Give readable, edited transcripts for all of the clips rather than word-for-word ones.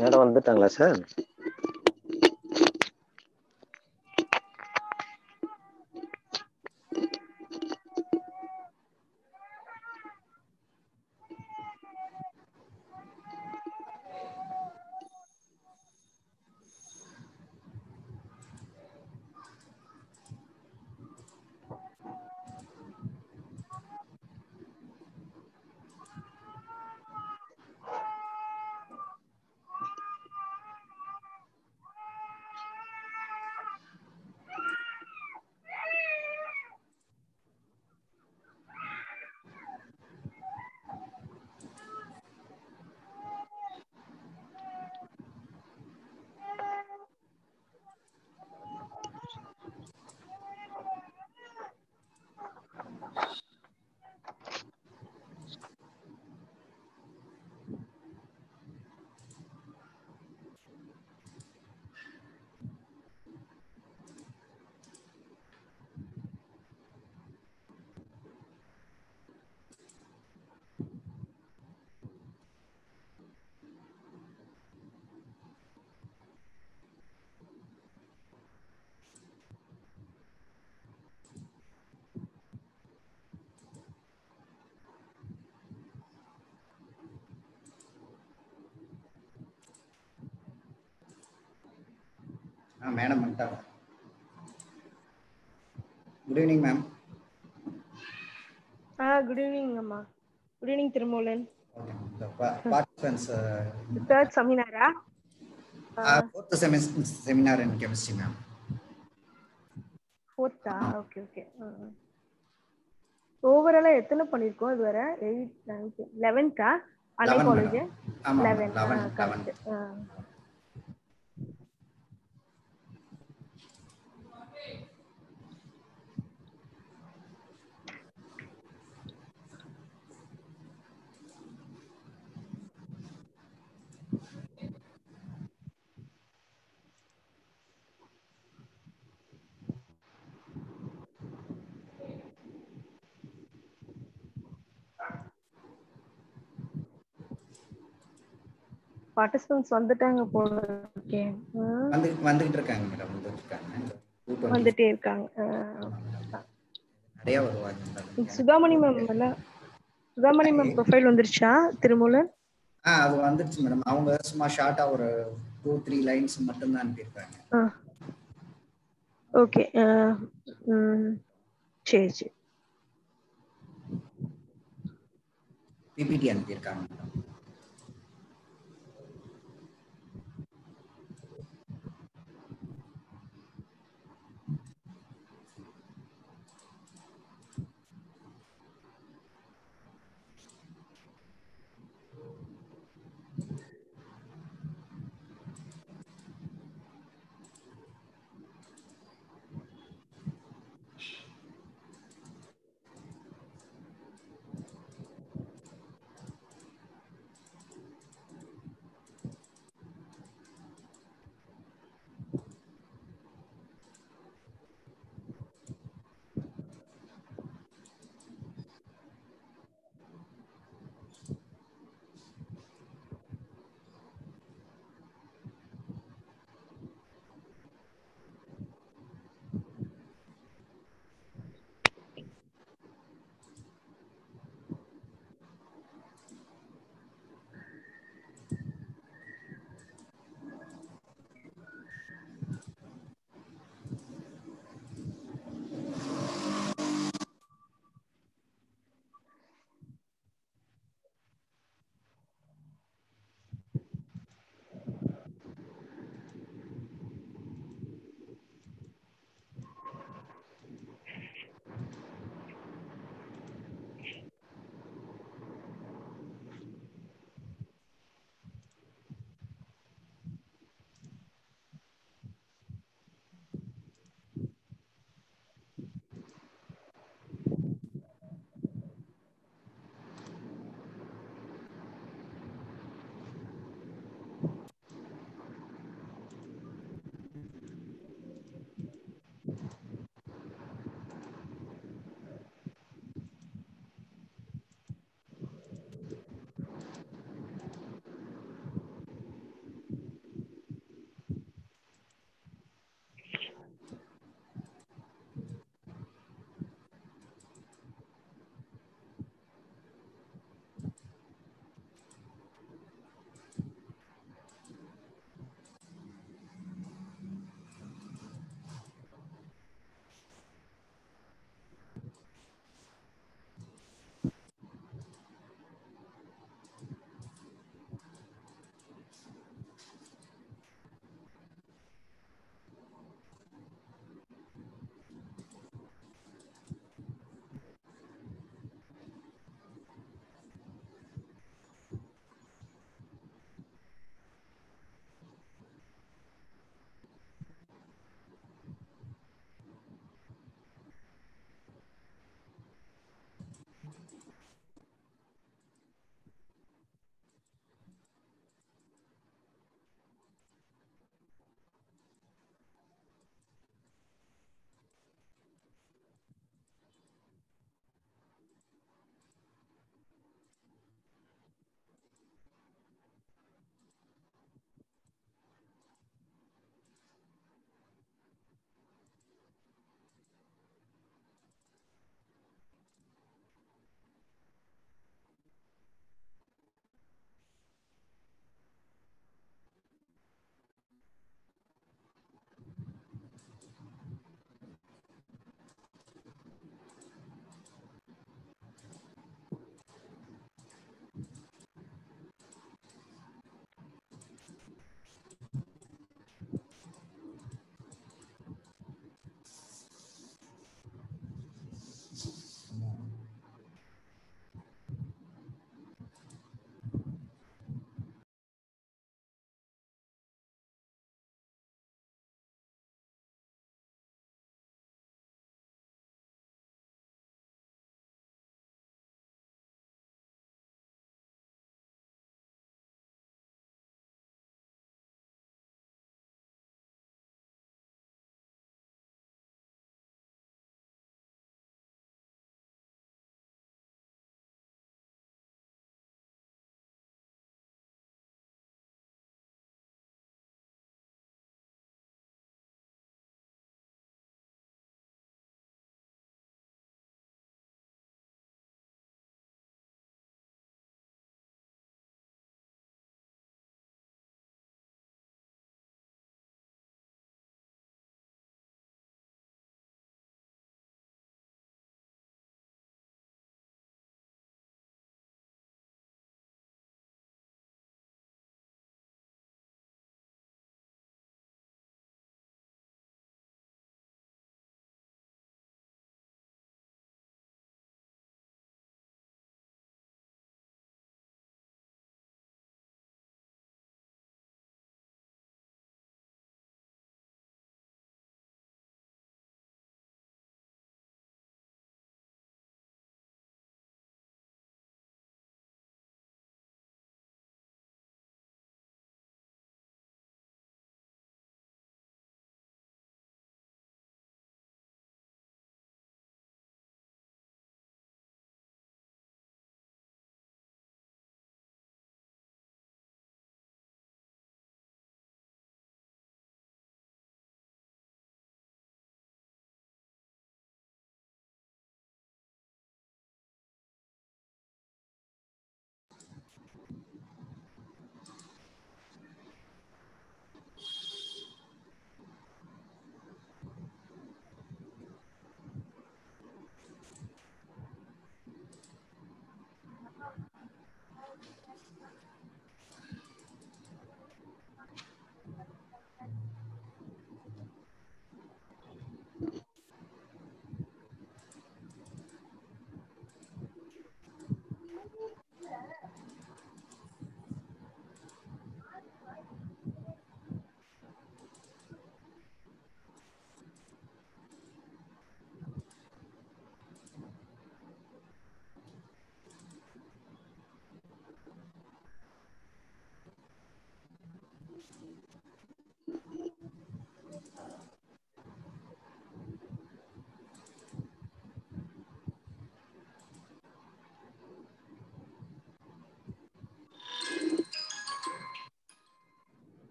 Madam வந்துட்டாங்களா sir? Madam வந்துட்டாங்க. Good evening ma'am. Good evening அம்மா. Good evening Thirumoolan. Okay ma'am. The participants third செமினாரா? fourth seminar in chemistry ma'am. ஃபோர்த்தா? Okay okay. ஓவராலா எத்தனை பண்ணிருக்கோம் இதுவரை? 8 9 11th அன்னை காலேஜ் 11 கரெக்ட். பார்ட்டிசிபென்ட்ஸ் வந்துட்டாங்க போல இருக்கே. வந்துகிட்டு இருக்காங்க மேடம். வந்துட்டே இருக்காங்க. நிறைய வருவாங்க. Sudhamani ma'am Sudhamani ma'am profile வந்துருச்சா திருமூலன்? அது வந்துருச்சு மேடம். அவங்க சும்மா ஷார்ட்டா ஒரு 2-3 லைன்ஸ் மட்டும் தான் அனுப்பியிருக்காங்க. ஓகே. சரி சரி. பிபிடி அனுப்பியிருக்காங்க மேடம்.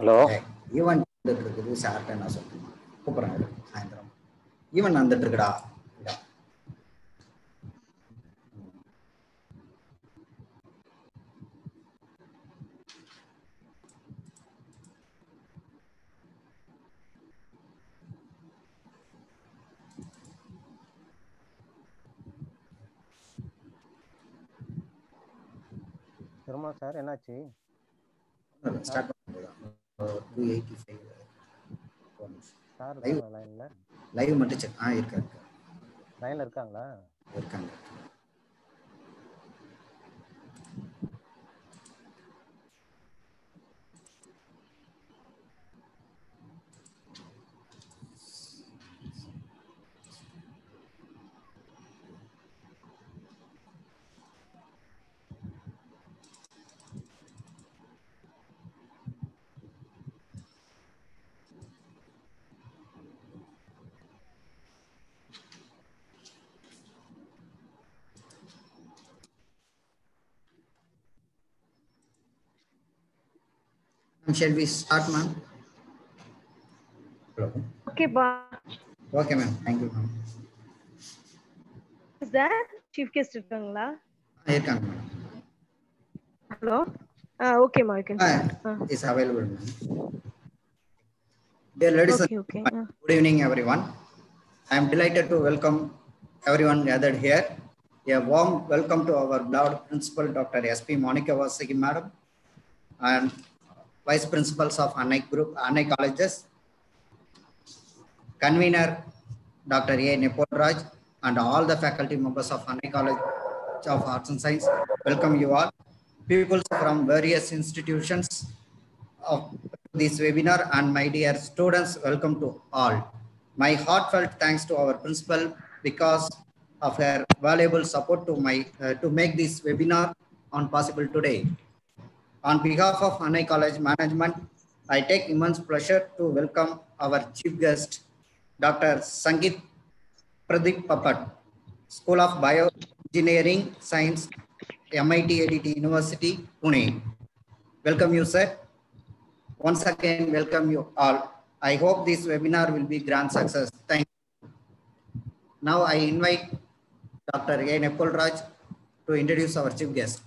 ஹலோ ஈவன் இருக்குது சார்ட்ட நான் சொல்றேன் கூப்பிடுறேன் சாயந்தரம் ஈவன் வந்துட்டு இருக்குடா திரும்ப சார் என்னாச்சு ஸ்டார்ட் பண்ணுங்க 285 சார் லைன்ல லைவ் மட்டும் செக் இருக்காங்க லைன்ல இருக்காங்களா இருக்காங்க Shall we start, ma'am? Hello. Okay, bye. Okay, ma'am. Thank you, ma'am. Is that chief guest irukangala? Irukanga, ma'am. Hello. Okay, ma'am. You can start. Is available, ma'am. Dear ladies and gentlemen, good evening, everyone. I am delighted to welcome everyone gathered here. A warm welcome to our beloved principal, Dr. S.P. Monica Vasagi, madam, and Vice Principals of Annai Group, Annai Colleges, Convener Dr. A. Nepalraj, and all the faculty members of Annai College of Arts and Science. Welcome you all. People from various institutions of this webinar and my dear students, welcome to all. My heartfelt thanks to our principal because of her valuable support to make this webinar on possible today. On behalf of Annai College Management, I take immense pleasure to welcome our chief guest, Dr. Sangeet Pradeep Papat, School of Bioengineering Science, MIT ADT University, Pune. Welcome you, sir. Once again, welcome you all. I hope this webinar will be grand success. Thank you. Now I invite Dr. A. Nepalraj to introduce our chief guest.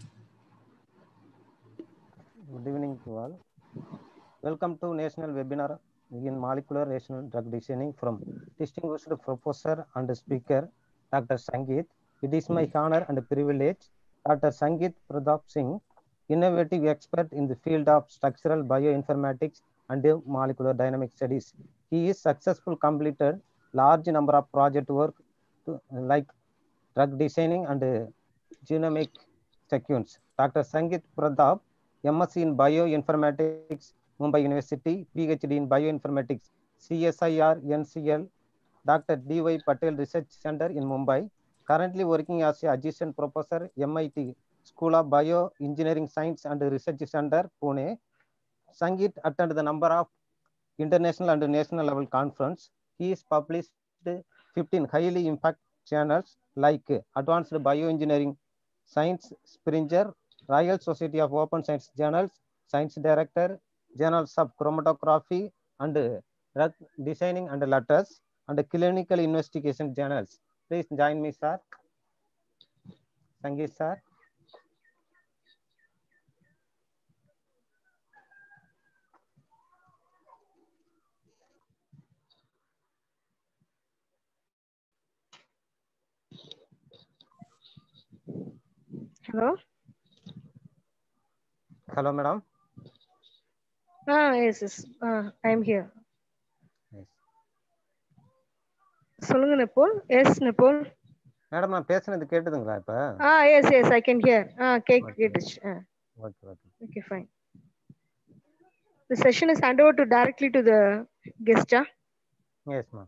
Good evening to all. Welcome to National Webinar in Molecular Rational Drug Designing from distinguished professor and speaker, Dr. Sangeet. It is my honor and privilege. Dr. Sangeet Pradap Singh, innovative expert in the field of structural bioinformatics and molecular dynamic studies. He is successfully completed large number of project work like drug designing and genomic sequence. Dr. Sangeet Pradap, MSc in Bioinformatics, Mumbai University, PhD in Bioinformatics, CSIR, NCL, Dr. D.Y. Patel Research Center in Mumbai, currently working as an adjunct professor, MIT School of Bioengineering Science and Research Center, Pune. Sangeet attended the number of international and national level conference. He is published 15 highly impact journals like Advanced Bioengineering Science, Springer, Royal Society of Open Science Journals, Science Director, Journals of Chromatography and Drug Designing and Letters, and Clinical Investigation Journals. Please join me, sir. Sangeet, sir. Hello. Hello, madam. Yes. I am here. Yes. சொல்லுங்க நெப்போல். Yes, நெப்போல். Madam நான் பேசுனது கேட்டுதுங்களா இப்ப? Yes, I can hear. கேட்டுச்சு. Okay, fine. The session is handed over directly to the guest. Yes, ma'am.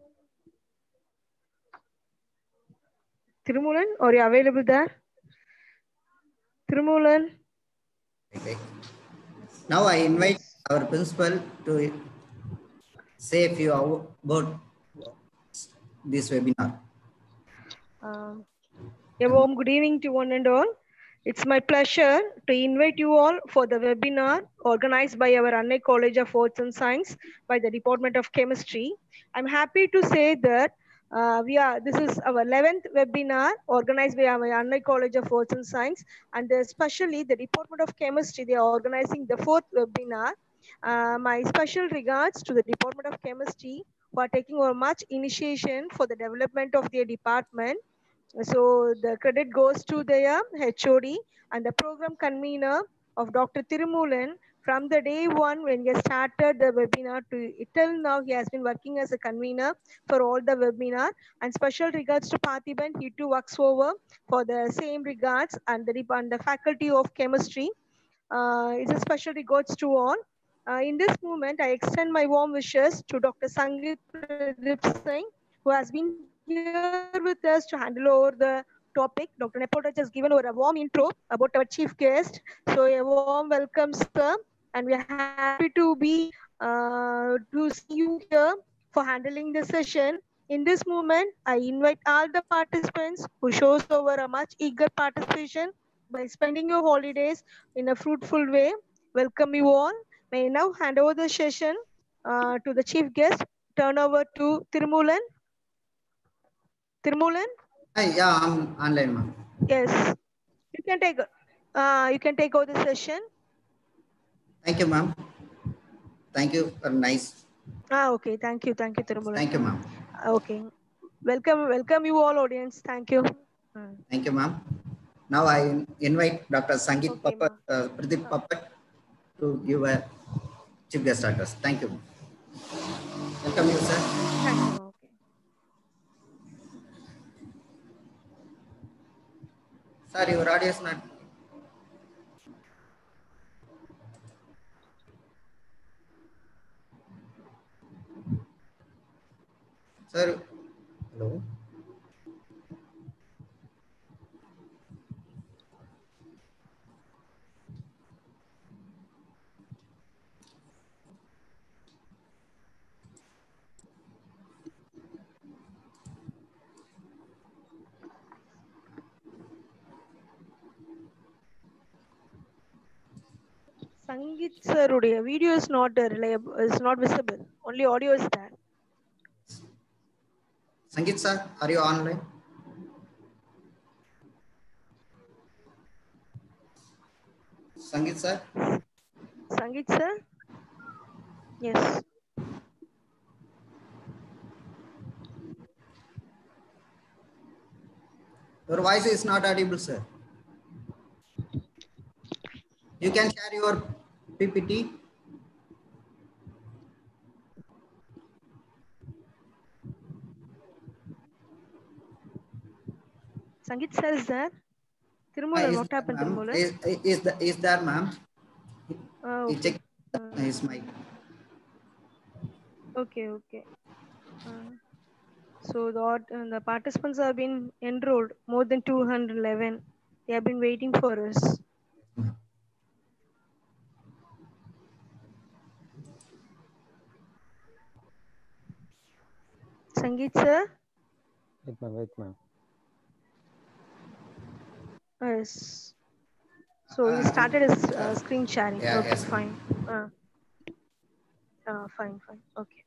Thirumolan, are you available there? Thirumolan. Okay. Now I invite our principal to say a few about this webinar. A warm good evening to one and all. It's my pleasure to invite you all for the webinar organized by our Annai College of Arts and Science by the Department of Chemistry. I'm happy to say that this is our 11th webinar organized by our Annai College of Arts and Science, and especially the Department of Chemistry, they are organizing the 4th webinar. My special regards to the Department of Chemistry for taking over much initiation for the development of their department. So the credit goes to their HOD and the program convener of Dr. Thirumolan. From the day one when he started the webinar to till now, he has been working as a convener for all the webinar. And special regards to Parthiban, he too works over for the same regards, and the faculty of chemistry. It's a special regards to all. In this moment, I extend my warm wishes to Dr. Sangeet Pradeep Singh, who has been here with us to handle over the topic. Dr. Nepal has given over a warm intro about our chief guest. So a warm welcome, sir. And we are happy to see you here for handling the session. In this moment, I invite all the participants who shows over a much eager participation by spending your holidays in a fruitful way. Welcome you all. May I now hand over the session to the chief guest. Turn over to Thirumolan. Thirumolan? Yeah, I'm online, ma'am. Yes. You can take over the session. Thank you, ma'am. Thank you for nice. Okay. Thank you, Thirumolan. Thank you, ma'am. Okay. Welcome you all, audience. Thank you. Thank you, ma'am. Now I invite Dr. Sangeet Okay, Pradeep Papat to give a chief guest address. Thank you. Welcome you, sir. Thank you. Okay. Sir, your audio is not. Sir, hello. Sangeet sir, video is not reliable, is not visible. Only audio is there. Sangeet sir, are you online? Sangeet sir? Sangeet sir? Yes. Your voice is not audible, sir. You can share your PPT. Sangeet sir is there? Thirumolan, what happened, Thirumolan? Is there, ma'am? Okay. Check his mic. Okay. So the participants have been enrolled, more than 211. They have been waiting for us. Sangeet sir? Wait, ma'am. Yes. So he started his screen sharing. Yeah, Okay, yes, fine. Fine. Okay.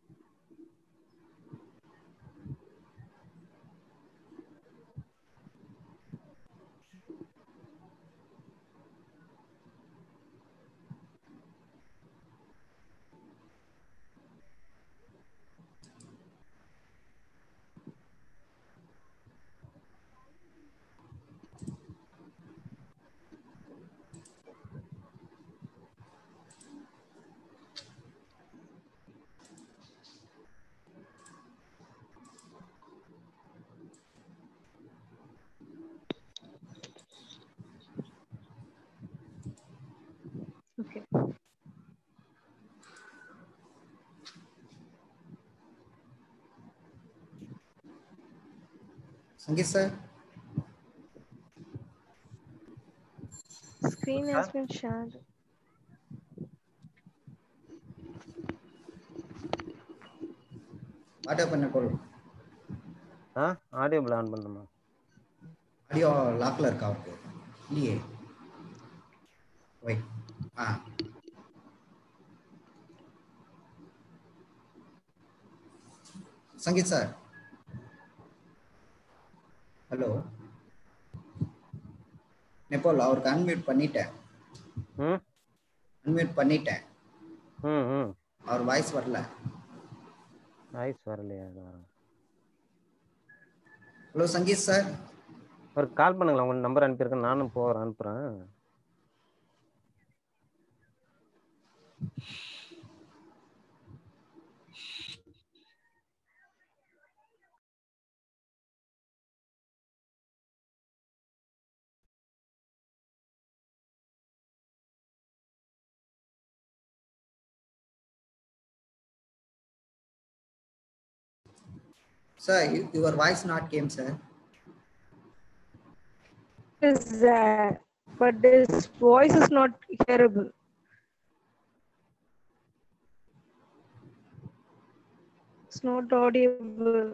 Okay. Sangeet sir? Screen has been shared. What happened, Nicole? Audio plan பண்ணுமா? Audio lockler இருக்கா? लिए wait संगीत sir hello நெப்போல் அவருக்கு unmute பண்ணிட்டேன் அவர் voice வரல வரலையா? Hello Sangeet sir ஒரு கால் பண்ணுங்களேன், உங்க நம்பர் அனுப்பியிருக்கேன், நானும் அனுப்புறேன். Sir, your voice not came, sir. Is that, but this voice is not hearable. It's not audible.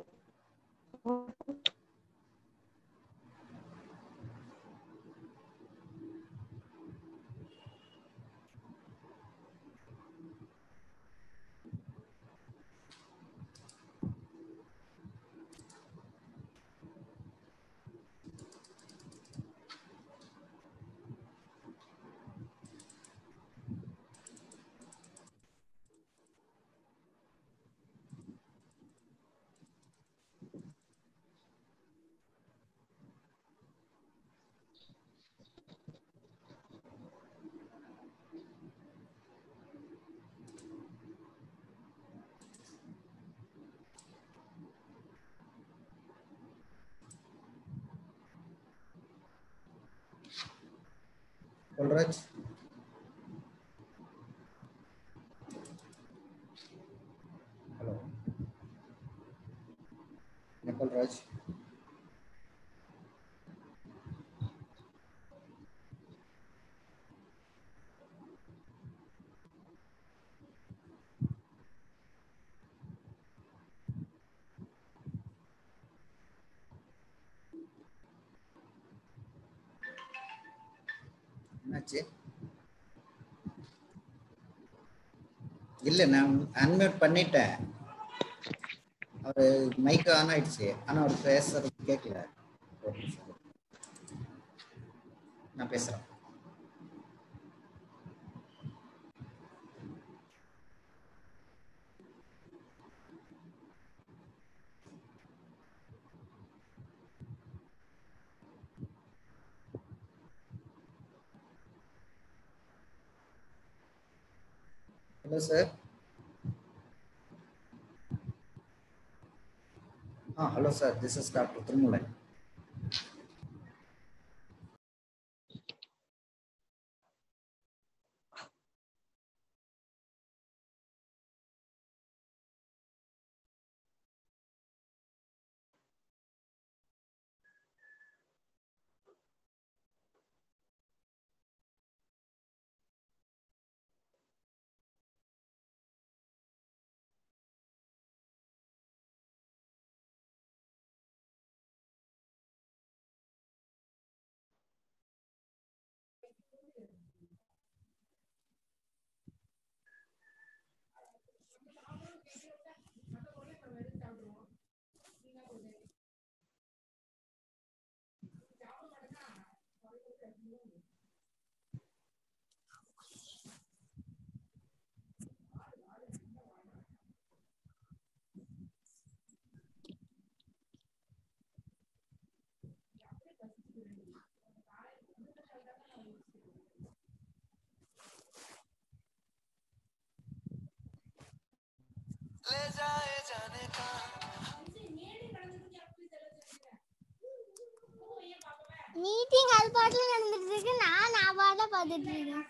Polraj. Hello. Nepal Raj. என்னாச்சு? இல்ல நான் அன்மியூட் பண்ணிட்டேன். அவர் மைக் ஆன் ஆயிடுச்சு, ஆனா அவர் பேசுறது கேட்கல. நான் பேசுறேன். Hello, sir. Hello, sir. This is Dr. Thirumulai. Meeting அது பாட்டுல நடந்துட்டு இருக்கு, நான் பாட்டுல பார்த்துட்டு இருக்கேன்.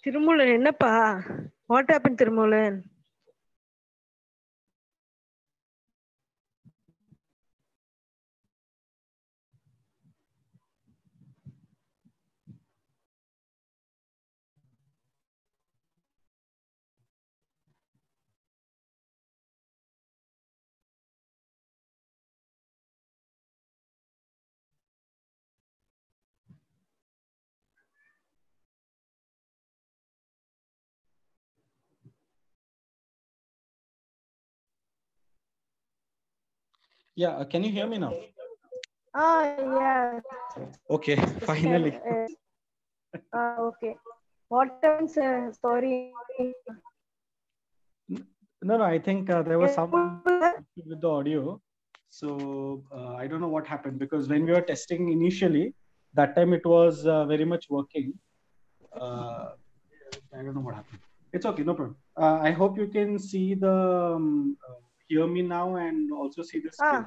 Tirumulan, என்னப்பா? What happened, Tirumulan? Yeah, can you hear me now? Yeah. Okay, finally. Okay. What happens? Sorry. No, I think there was some issue with the audio. So I don't know what happened, because when we were testing initially, that time it was very much working. I don't know what happened. It's okay, no problem. I hope you can see the hear me now and also see the screen.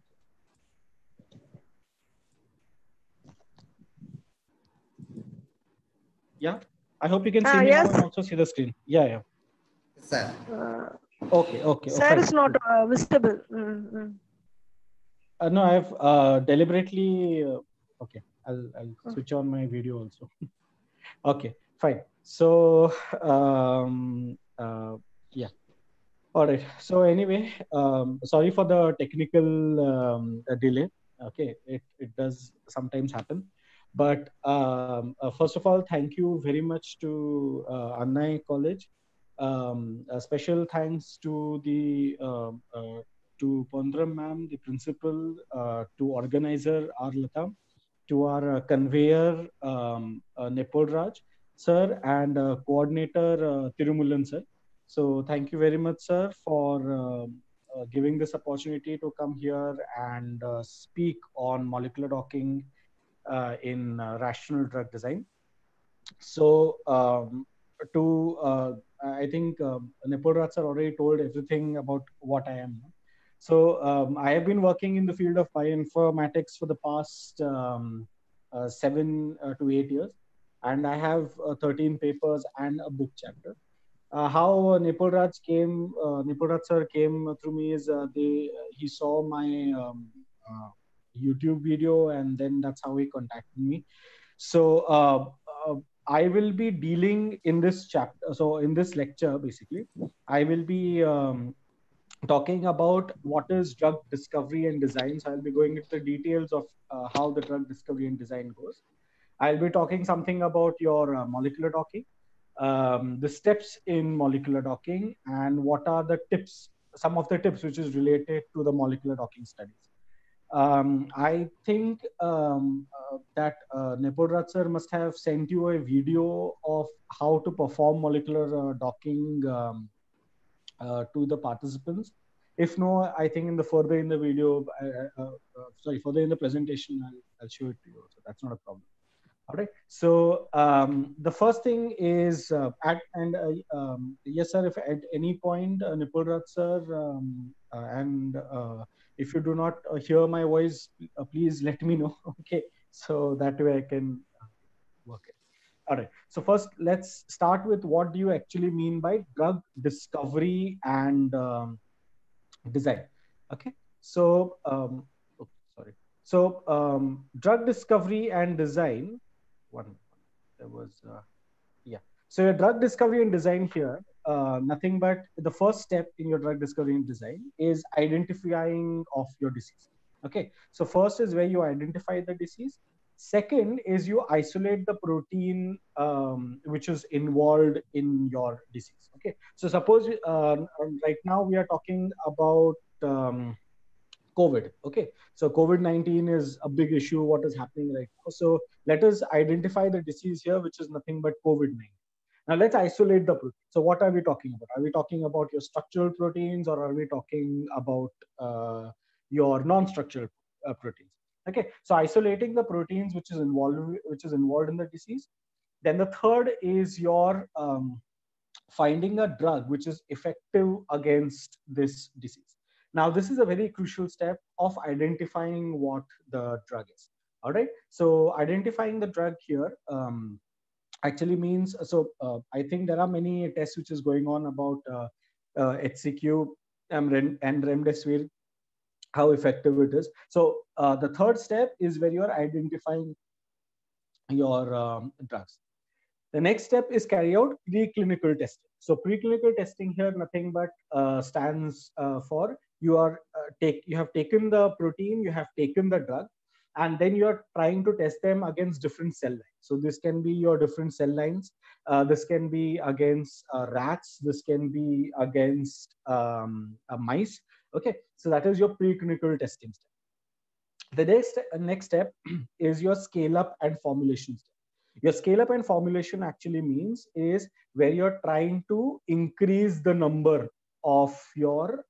Yeah, I hope you can see me now and also see the screen. Yeah. Sir. Okay. Sir is not visible. No, I've deliberately. Okay, I'll switch on my video also. Okay, fine. So yeah. All right. So anyway, sorry for the technical delay. Okay, it does sometimes happen. But first of all, thank you very much to Annai College. A special thanks to the to Pondram ma'am, the principal, to organizer R. Lata, to our conveyor Nepal Raj sir, and coordinator Tirumulan sir. So thank you very much, sir, for giving this opportunity to come here and speak on molecular docking in rational drug design. So I think Nepal Raj sir already told everything about what I am. So I have been working in the field of bioinformatics for the past 7 to 8 years, and I have 13 papers and a book chapter. How Nepal Raj sir came through me is he saw my YouTube video, and then that's how he contacted me. So I will be dealing in this chapter. So in this lecture, basically, I will be talking about what is drug discovery and design. So I'll be going into the details of how the drug discovery and design goes. I'll be talking something about your molecular docking, the steps in molecular docking, and what are the tips, some of the tips which is related to the molecular docking studies. I think that Nepal Raj sir must have sent you a video of how to perform molecular docking to the participants. If no, I think further in the video, further in the presentation, I'll show it to you. So that's not a problem. All right. So the first thing is yes, sir. If at any point, Nipul Raj sir, if you do not hear my voice, please let me know. Okay. So that way I can work it. All right. So first, let's start with what do you actually mean by drug discovery and design. Okay. So sorry. So drug discovery and design. There was so your drug discovery and design here, nothing but the first step in your drug discovery and design is identifying of your disease. Okay, so first is where you identify the disease. Second is you isolate the protein which is involved in your disease. Okay, so suppose right now we are talking about COVID. Okay, so COVID-19 is a big issue. What is happening right now? So let us identify the disease here, which is nothing but COVID-19. Now let's isolate the protein. So what are we talking about? Are we talking about your structural proteins, or are we talking about your non-structural proteins? Okay, so isolating the proteins which is involved in the disease. Then the third is your finding a drug which is effective against this disease. Now, this is a very crucial step of identifying what the drug is. All right. So identifying the drug here, actually means, so I think there are many tests which is going on about HCQ and remdesivir, how effective it is. So the third step is where you are identifying your drugs. The next step is carry out preclinical testing. So preclinical testing here nothing but stands for you have taken the protein, you have taken the drug, and then you are trying to test them against different cell lines. So this can be your different cell lines. This can be against rats. This can be against mice. Okay, so that is your preclinical testing step. The next step is your scale up and formulation step. Your scale up and formulation actually means is where you're trying to increase the number of your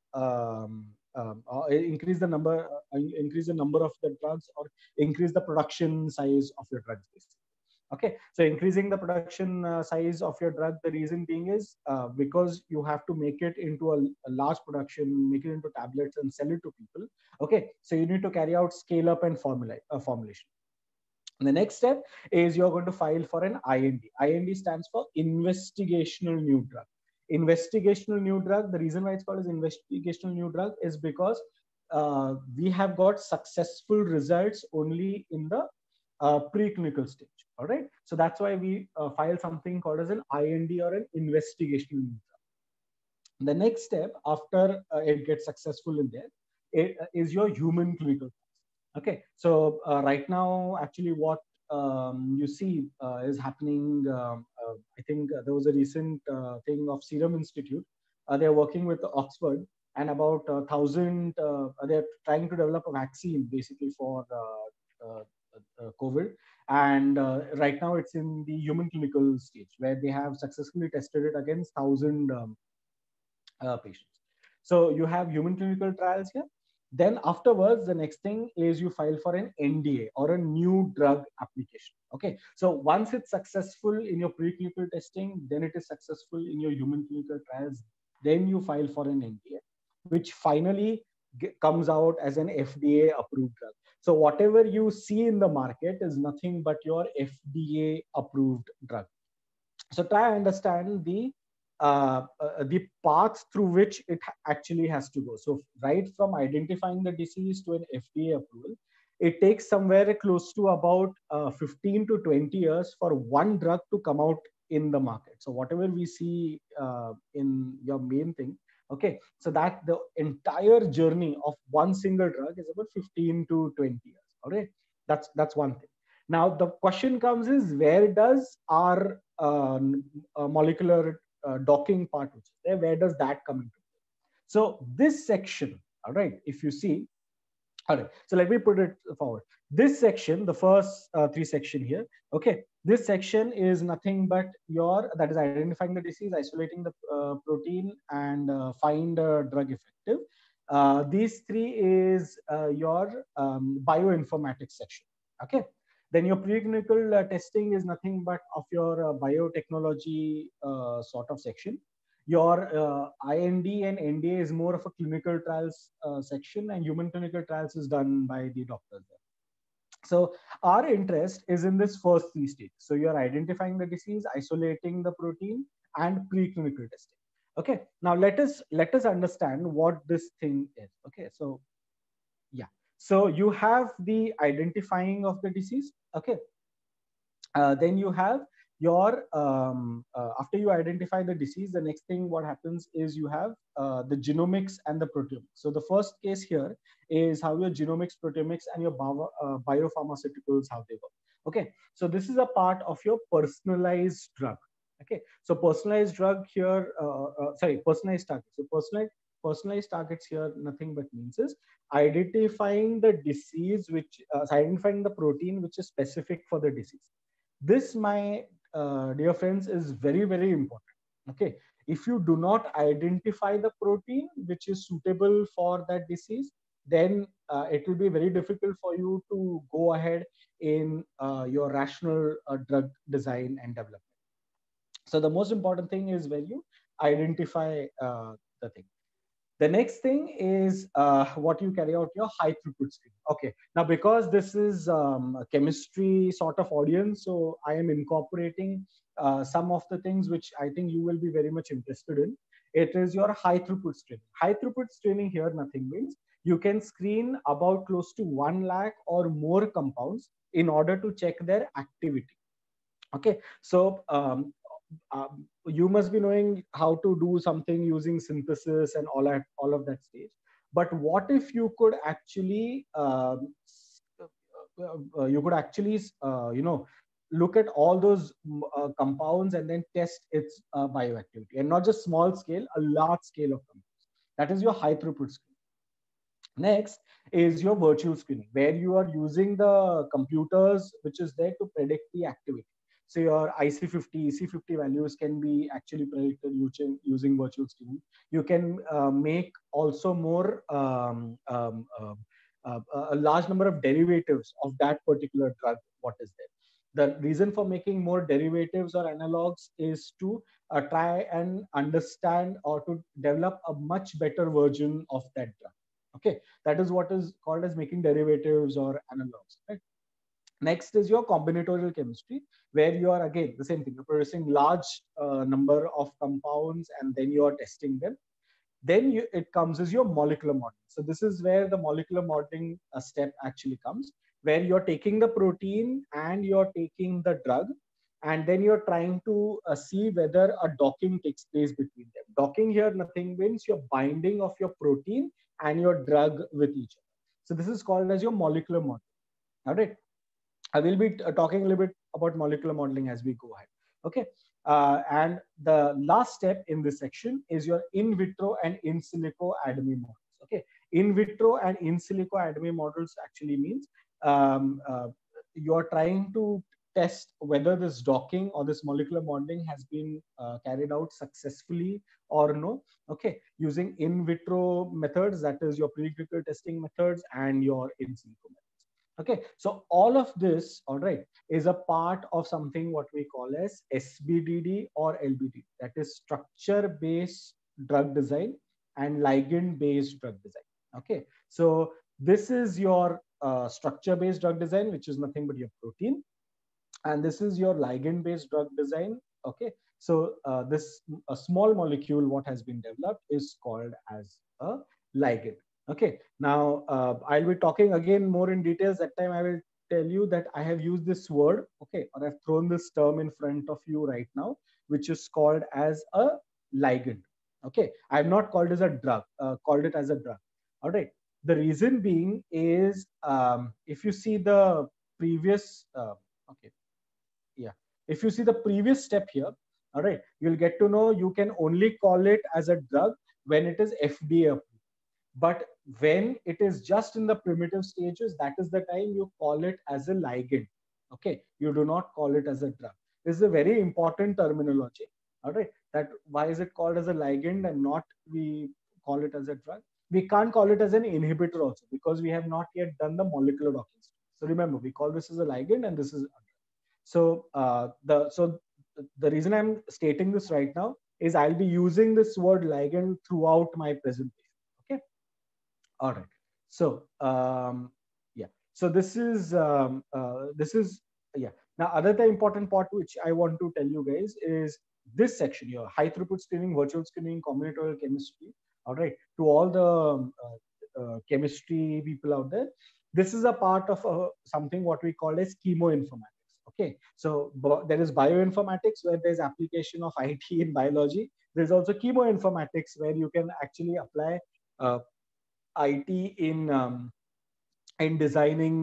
increase the number of the drugs, or increase the production size of your drugs, basically. Okay, so increasing the production size of your drug, the reason being is because you have to make it into a large production, make it into tablets and sell it to people. Okay, so you need to carry out scale up and formulation. The next step is you're going to file for an IND. IND stands for investigational new drug. Investigational new drug, the reason why it's called as investigational new drug is because we have got successful results only in the preclinical stage. All right. So that's why we file something called as an IND, or an investigational new drug. The next step after it gets successful in there is your human clinical trials. Okay. So right now, actually, what you see is happening. I think there was a recent thing of Serum Institute. They're working with Oxford, and about 1,000. They're trying to develop a vaccine basically for COVID. And right now it's in the human clinical stage, where they have successfully tested it against 1,000 patients. So you have human clinical trials here. Then afterwards, the next thing is you file for an NDA, or a new drug application. Okay. So once it's successful in your preclinical testing, then it is successful in your human clinical trials, then you file for an NDA, which finally comes out as an FDA approved drug. So whatever you see in the market is nothing but your FDA approved drug. So try to understand the path through which it actually has to go. So right from identifying the disease to an FDA approval, it takes somewhere close to about 15 to 20 years for one drug to come out in the market. So whatever we see in your main thing, okay, so that the entire journey of one single drug is about 15 to 20 years. All right, that's one thing. Now the question comes is, where does our molecular docking part, which is there, where does that come into play? So this section, all right, if you see, all right, so let me put it forward. This section, the first three section here, okay, this section is nothing but that is identifying the disease, isolating the protein, and find a drug effective. These three is your bioinformatics section. Okay. Then your preclinical testing is nothing but of your biotechnology sort of section. Your IND and NDA is more of a clinical trials section, and human clinical trials is done by the doctors there. So our interest is in this first three stages. So you're identifying the disease, isolating the protein, and preclinical testing. Okay. Now let us understand what this thing is. Okay. So yeah. So you have the identifying of the disease. Okay. Then you have your after you identify the disease, the next thing what happens is you have the genomics and the proteomics. So the first case here is how your genomics, proteomics, and your biopharmaceuticals, how they work. Okay, so this is a part of your personalized drug. Okay, so personalized drug here, personalized target. So personalized targets here nothing but means is identifying the disease, which identifying the protein which is specific for the disease. This, my dear friends, is very, very important. Okay, if you do not identify the protein which is suitable for that disease, then it will be very difficult for you to go ahead in your rational drug design and development. So the most important thing is when you identify the thing. The next thing is what you carry out your high throughput screening. Okay, now because this is a chemistry sort of audience, so I am incorporating some of the things which I think you will be very much interested in. It is your high throughput screening. High throughput screening here nothing means you can screen about close to 1 lakh or more compounds in order to check their activity. Okay, so you must be knowing how to do something using synthesis and all of that stage. But what if you could actually you know, look at all those compounds and then test its bioactivity, and not just small scale, a large scale of compounds. That is your high throughput screening. Next is your virtual screening, where you are using the computers which is there to predict the activity. So your IC50, EC50 values can be actually predicted using virtual screening. You can make also more a large number of derivatives of that particular drug, what is there. The reason for making more derivatives or analogs is to try and understand or to develop a much better version of that drug. Okay, that is what is called as making derivatives or analogs. Right? Next is your combinatorial chemistry, where you are again the same thing. You're producing large number of compounds and then you are testing them. Then it comes as your molecular modeling. So this is where the molecular modeling step actually comes, where you're taking the protein and you're taking the drug, and then you're trying to see whether a docking takes place between them. Docking here nothing means your binding of your protein and your drug with each other. So this is called as your molecular modeling. All right. I will be talking a little bit about molecular modeling as we go ahead. Okay. And the last step in this section is your in vitro and in silico ADME models. Okay. In vitro and in silico ADME models actually means you're trying to test whether this docking or this molecular modeling has been carried out successfully or no. Okay, using in vitro methods, that is your preclinical testing methods, and your in silico methods. Okay, so all of this, all right, is a part of something what we call as SBDD or LBD, that is structure-based drug design and ligand-based drug design. Okay, so this is your structure-based drug design, which is nothing but your protein. And this is your ligand-based drug design. Okay, so a small molecule what has been developed is called as a ligand. Okay, now I'll be talking again more in details. That time I will tell you that I have used this word, okay, or I've thrown this term in front of you right now, which is called as a ligand. Okay, I've not called it as a drug, called it as a drug. All right, the reason being is if you see the previous, okay, yeah, if you see the previous step here, all right, you'll get to know you can only call it as a drug when it is FDA approved. But when it is just in the primitive stages, that is the time you call it as a ligand. Okay, you do not call it as a drug. This is a very important terminology. All right, that why is it called as a ligand and not we call it as a drug? We can't call it as an inhibitor also because we have not yet done the molecular docking. So remember, we call this as a ligand and this is a drug. So the reason I'm stating this right now is I'll be using this word ligand throughout my presentation. Okay. All right. So yeah. So this is yeah. Now other important part which I want to tell you guys is this section here: high throughput screening, virtual screening, combinatorial chemistry. All right. To all the chemistry people out there, this is a part of something what we call as chemoinformatics. Okay, so there is bioinformatics where there's application of IT in biology. There's also chemoinformatics where you can actually apply IT in designing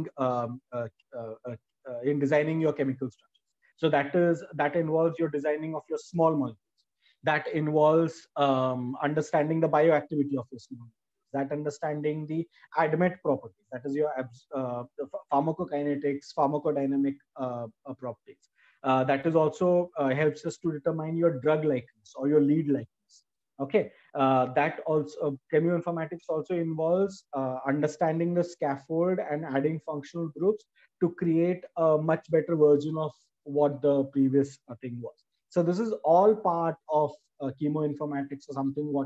your chemical structures. So that involves your designing of your small molecules. That involves understanding the bioactivity of your small molecules. That understanding the ADMET properties, that is your pharmacokinetics, pharmacodynamic properties. That is also helps us to determine your drug likeness or your lead likeness. Okay, that also chemoinformatics also involves understanding the scaffold and adding functional groups to create a much better version of what the previous thing was. So this is all part of chemoinformatics or something what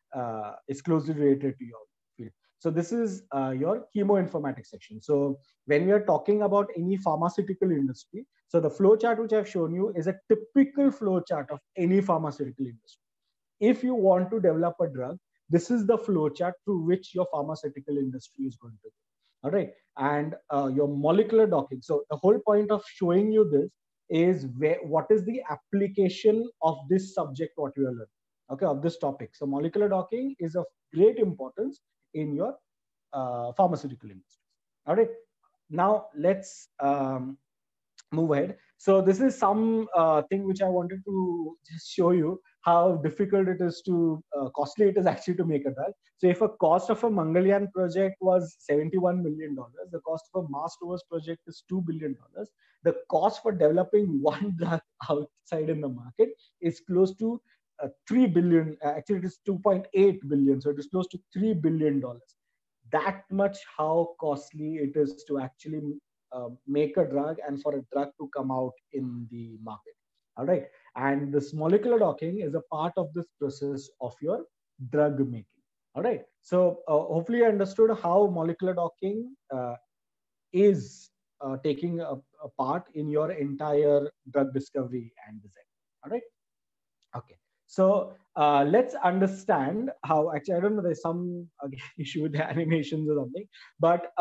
is closely related to your field. So this is your chemoinformatics section. So when we are talking about any pharmaceutical industry, so the flow chart which I've shown you is a typical flow chart of any pharmaceutical industry. If you want to develop a drug, this is the flow chart through which your pharmaceutical industry is going to go. All right. And your molecular docking. So the whole point of showing you this is what is the application of this subject, what you are learning, okay, of this topic. So molecular docking is of great importance in your pharmaceutical industry. All right. Now let's move ahead. So this is some thing which I wanted to just show you how difficult it is to, costly it is actually to make a drug. So if a cost of a Mangalyaan project was $71 million, the cost of a Mars Rovers project is $2 billion. The cost for developing one drug outside in the market is close to 3 billion. Actually, it is 2.8 billion. So it is close to $3 billion. That much how costly it is to actually make a drug and for a drug to come out in the market. All right. And this molecular docking is a part of this process of your drug making. All right. So hopefully you understood how molecular docking is taking a part in your entire drug discovery and design. All right. Okay. So let's understand how, actually, I don't know, there's some issue with the animations or something, but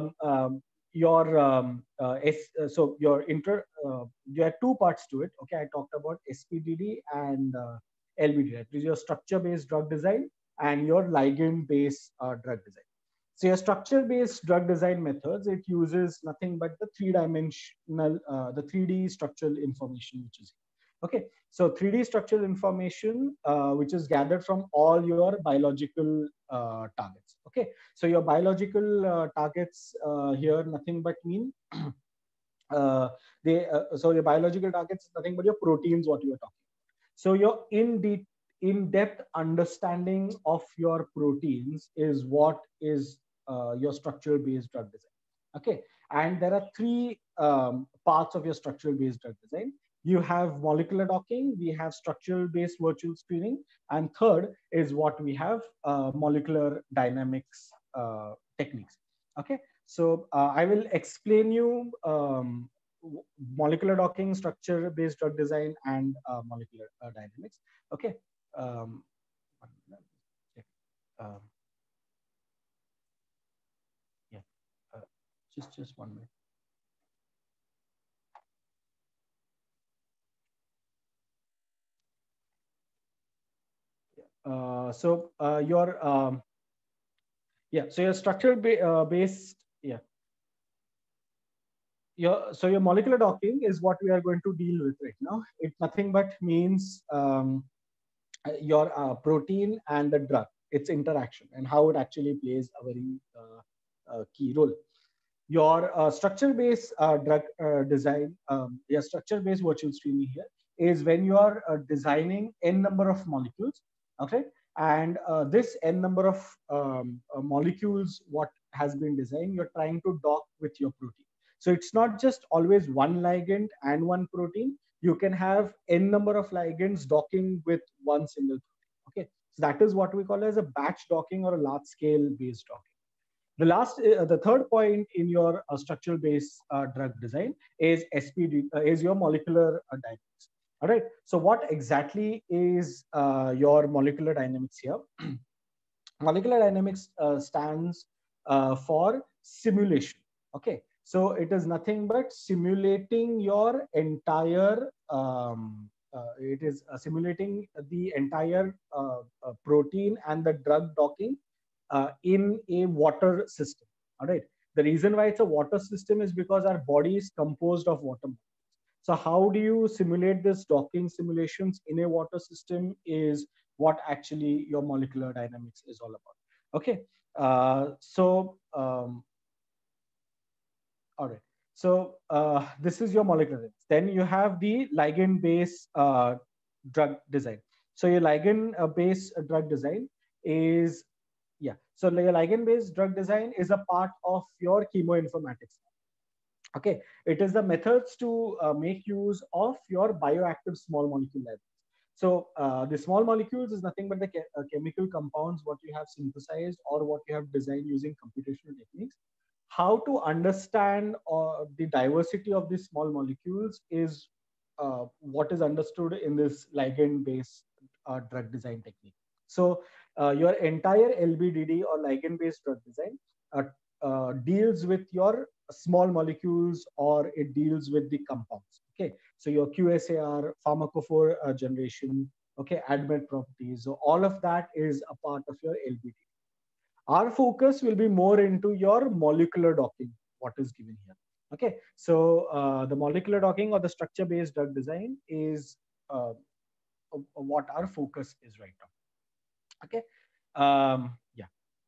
so your you have two parts to it. Okay, I talked about SPDD and LBD. That is your structure-based drug design and your ligand-based drug design. So your structure-based drug design methods, it uses nothing but the three-dimensional, the 3D structural information which is here. Okay, so 3D structural information which is gathered from all your biological targets. Okay, so your biological targets here nothing but mean so your biological targets is nothing but your proteins, what you are talking about. So your in-depth understanding of your proteins is what is your structural based drug design. Okay, and there are three parts of your structural based drug design. You have molecular docking, we have structural based virtual screening, and third is what we have molecular dynamics techniques. Okay, so I will explain you molecular docking, structure based drug design, and molecular dynamics. Okay. Yeah, just 1 minute. So your so your structural based, so your molecular docking is what we are going to deal with right now. It nothing but means your protein and the drug, its interaction and how it actually plays a very key role. Your structure-based drug design, your structure-based virtual screening here is when you are designing n number of molecules, okay? And this n number of molecules, what has been designed, you're trying to dock with your protein. So it's not just always one ligand and one protein. You can have n number of ligands docking with one single protein, okay? So that is what we call as a batch docking or a large-scale based docking. The third point in your structural based drug design is SPD, is your molecular dynamics. All right. So what exactly is your molecular dynamics here? Molecular dynamics stands for simulation. Okay. So it is nothing but simulating your entire, it is simulating the entire protein and the drug docking in a water system. All right. The reason why it's a water system is because our body is composed of water. So how do you simulate this docking simulations in a water system is what actually your molecular dynamics is all about. Okay. All right. So this is your molecular dynamics. Then you have the ligand-based drug design. So your ligand-based drug design is, so your ligand-based drug design is a part of your chemoinformatics. Okay, it is the methods to make use of your bioactive small molecule libraries. So the small molecules is nothing but the chemical compounds what you have synthesized or what you have designed using computational techniques. How to understand the diversity of these small molecules is what is understood in this ligand-based drug design technique. So your entire LBDD or ligand-based drug design deals with your small molecules, or it deals with the compounds. Okay, so your QSAR, pharmacophore generation, okay, ADMET properties, so all of that is a part of your LBDD. Our focus will be more into your molecular docking, what is given here. Okay, so the molecular docking or the structure-based drug design is what our focus is right now. Okay, yeah.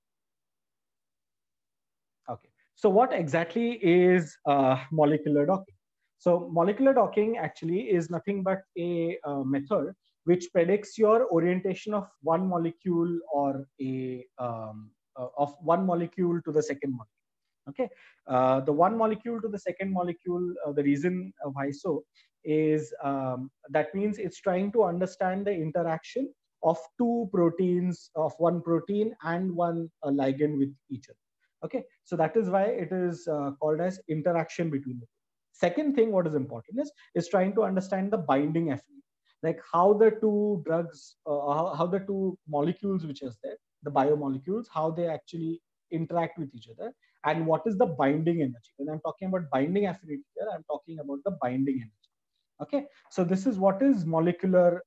Okay, so what exactly is molecular docking? So molecular docking actually is nothing but a method which predicts your orientation of one molecule or a of one molecule to the second molecule. Okay, the one molecule to the second molecule, the reason why so is that means it's trying to understand the interaction of two proteins, of one protein and one ligand with each other. Okay, so that is why it is called as interaction between the two. Second thing, what is important is trying to understand the binding affinity, like how the two drugs, how the two molecules which is there, the biomolecules, how they actually interact with each other, and what is the binding energy. When I'm talking about binding affinity here, I'm talking about the binding energy. Okay, so this is what is molecular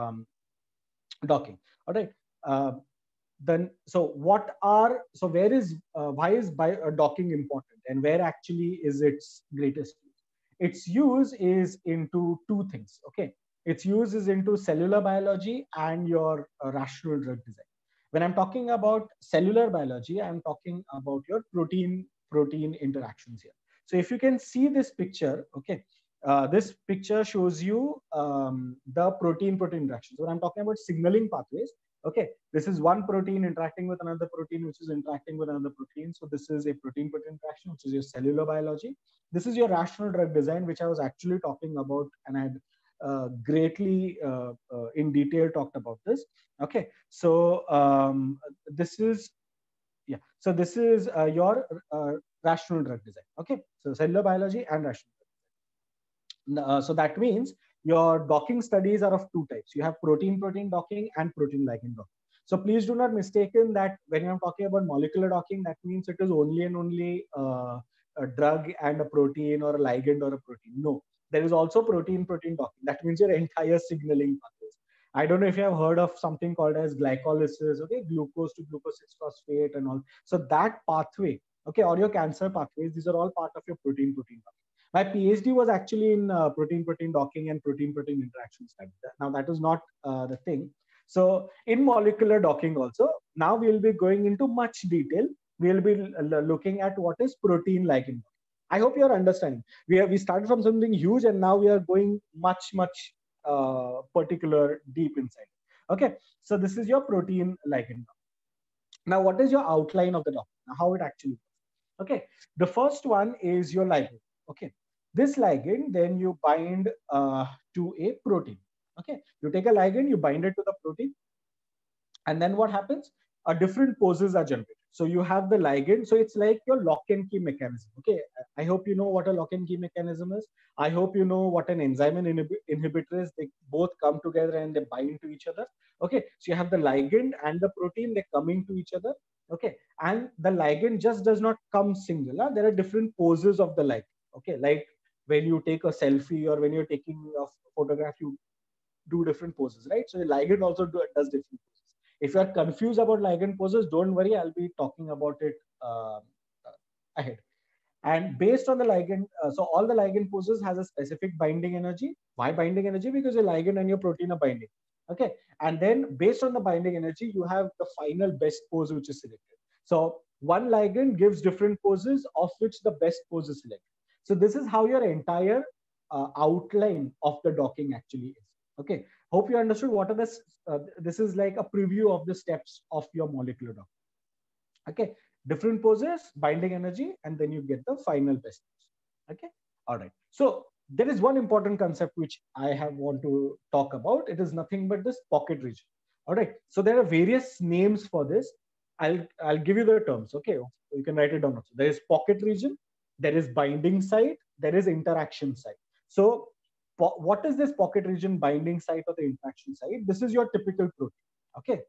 docking. All right. Then so what are, so where is why is docking important, and where actually is its greatest use? Its use is into two things. Okay, its use is into cellular biology and your rational drug design. When I'm talking about cellular biology, I'm talking about your protein interactions here. So if you can see this picture, okay, this picture shows you the protein interactions. When I'm talking about signaling pathways, okay, this is one protein interacting with another protein, which is interacting with another protein. So this is a protein interaction, which is your cellular biology. This is your rational drug design, which I was actually talking about, and I had greatly in detail talked about this. Okay, so this is, yeah, so this is your rational drug design. Okay, so cellular biology and rational drug design. So that means your docking studies are of two types. You have protein docking and protein ligand docking. So please do not mistaken that when I'm talking about molecular docking, that means it is only and only a drug and a protein, or a ligand or a protein. No, there is also protein docking. That means your entire signaling pathways. I don't know if you have heard of something called as glycolysis, okay, glucose to glucose 6-phosphate and all. So that pathway, okay, or your cancer pathways, these are all part of your protein docking. My PhD was actually in protein docking and protein interaction study. Now that is not the thing. So in molecular docking also, now we will be going into much detail. We will be looking at what is protein ligand. I hope you are understanding. We started from something huge, and now we are going much particular deep inside. Okay, so this is your protein ligand. Now, what is your outline of the document? How it actually works? Okay, the first one is your ligand. Okay, this ligand, then you bind to a protein. Okay, you take a ligand, you bind it to the protein, and then what happens? Different poses are generated. So you have the ligand. So it's like your lock and key mechanism. Okay, I hope you know what a lock and key mechanism is. I hope you know what an enzyme and inhibitor is. They both come together and they bind to each other. Okay, so you have the ligand and the protein, they're coming to each other. Okay, and the ligand just does not come singular. There are different poses of the ligand. Okay, like when you take a selfie or when you're taking a photograph, you do different poses, right? So the ligand also does different poses. If you are confused about ligand poses, don't worry, I'll be talking about it ahead. And based on the ligand, so all the ligand poses has a specific binding energy. Why binding energy? Because your ligand and your protein are binding. Okay, and then based on the binding energy, you have the final best pose which is selected. So one ligand gives different poses, of which the best pose is selected. So this is how your entire outline of the docking actually is. Okay, hope you understood what are the, this is like a preview of the steps of your molecular docking. Okay, different poses, binding energy, and then you get the final best pose. Okay, all right. So there is one important concept which I want to talk about. It is nothing but this pocket region. All right. So there are various names for this. I'll give you the terms. Okay. You can write it down also. There is pocket region, there is binding site, there is interaction site. So what is this pocket region, binding site, or the interaction site? This is your typical protein. Okay.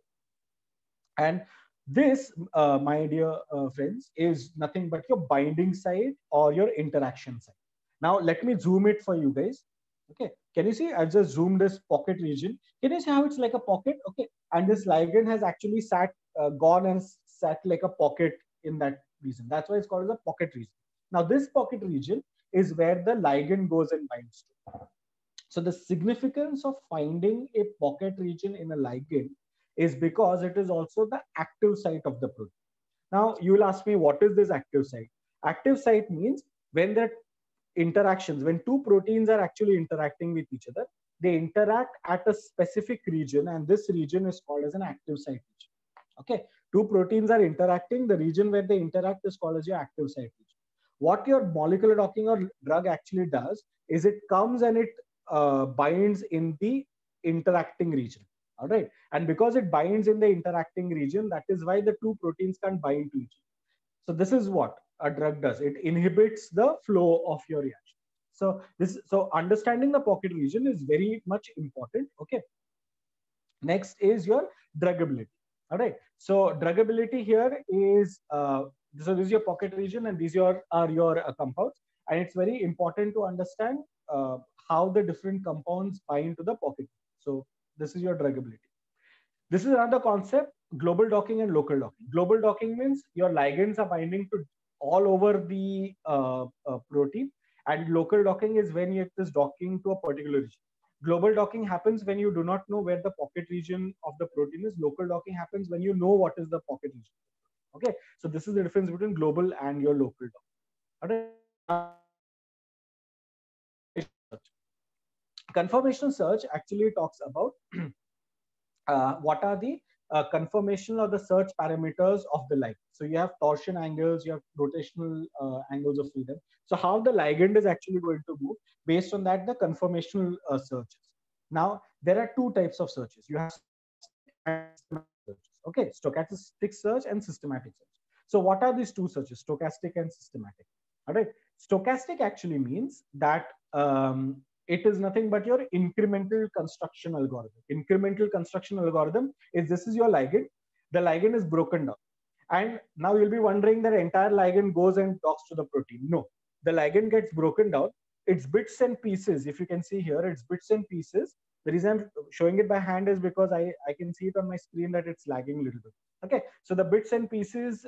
And this, my dear friends, is nothing but your binding site or your interaction site. Now, let me zoom it for you guys. Okay, can you see? I've just zoomed this pocket region. Can you see how it's like a pocket? Okay, and this ligand has actually gone and sat like a pocket in that region. That's why it's called as a pocket region. Now, this pocket region is where the ligand goes and binds to. So the significance of finding a pocket region in a ligand is because it is also the active site of the protein. Now, you will ask me, what is this active site? Active site means when there are interactions, when two proteins are actually interacting with each other, they interact at a specific region, and this region is called as an active site region. Okay, two proteins are interacting, the region where they interact is called as your active site region. What your molecular docking or drug actually does is it comes and it binds in the interacting region. All right, and because it binds in the interacting region, that is why the two proteins can't bind to each other. So this is what a drug does. It inhibits the flow of your reaction. So understanding the pocket region is very much important. Okay. Next is your druggability. All right. So druggability here is so this is your pocket region, and these are your compounds, and it's very important to understand how the different compounds bind to the pocket. So this is your druggability. This is another concept: global docking and local docking. Global docking means your ligands are binding to all over the protein, and local docking is when it is docking to a particular region. Global docking happens when you do not know where the pocket region of the protein is. Local docking happens when you know what is the pocket region. Okay, so this is the difference between global and your local docking. Conformational search actually talks about what are the conformational or the search parameters of the ligand. So you have torsion angles, you have rotational angles of freedom. So how the ligand is actually going to move, based on that, the conformational searches. Now, there are two types of searches. You have and searches. Okay, stochastic search and systematic search. So what are these two searches, stochastic and systematic? All right, stochastic actually means that it is nothing but your incremental construction algorithm. Incremental construction algorithm is, this is your ligand. The ligand is broken down. And now you'll be wondering that entire ligand goes and docks to the protein. No, the ligand gets broken down. It's bits and pieces. If you can see here, it's bits and pieces. The reason I'm showing it by hand is because I can see it on my screen that it's lagging a little bit. Okay, so the bits and pieces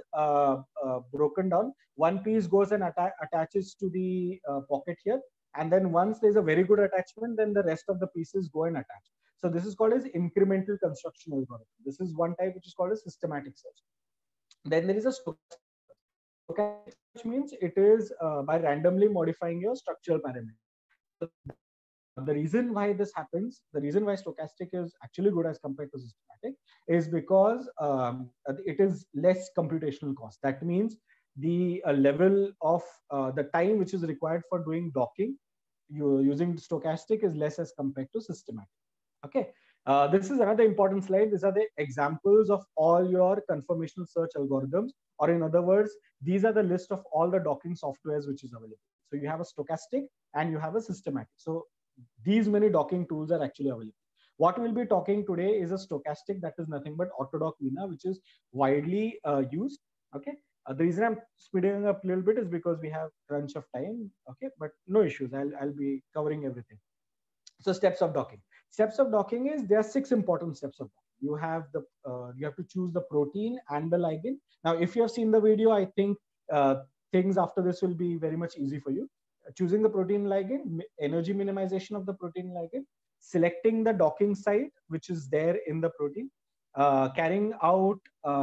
broken down. One piece goes and attaches to the pocket here. And then once there's a very good attachment, then the rest of the pieces go and attach. So this is called as incremental construction algorithm. This is one type which is called a systematic search. Then there is a stochastic. Stochastic search means it is by randomly modifying your structural parameters. The reason why this happens, the reason why stochastic is actually good as compared to systematic, is because it is less computational cost. That means the level of the time which is required for doing docking using stochastic is less as compared to systematic. Okay, this is another important slide. These are the examples of all your conformational search algorithms, or in other words, these are the list of all the docking softwares which is available. So you have a stochastic and you have a systematic. So these many docking tools are actually available. What we'll be talking today is a stochastic, that is nothing but Autodock Vina, which is widely used. Okay. The reason I'm speeding up a little bit is because we have crunch of time. Okay, but no issues. I'll be covering everything. So steps of docking. Steps of docking is, there are 6 important steps of docking. You have the you have to choose the protein and the ligand. Now, if you have seen the video, I think things after this will be very much easy for you. Choosing the protein ligand, energy minimization of the protein ligand, selecting the docking site which is there in the protein, carrying out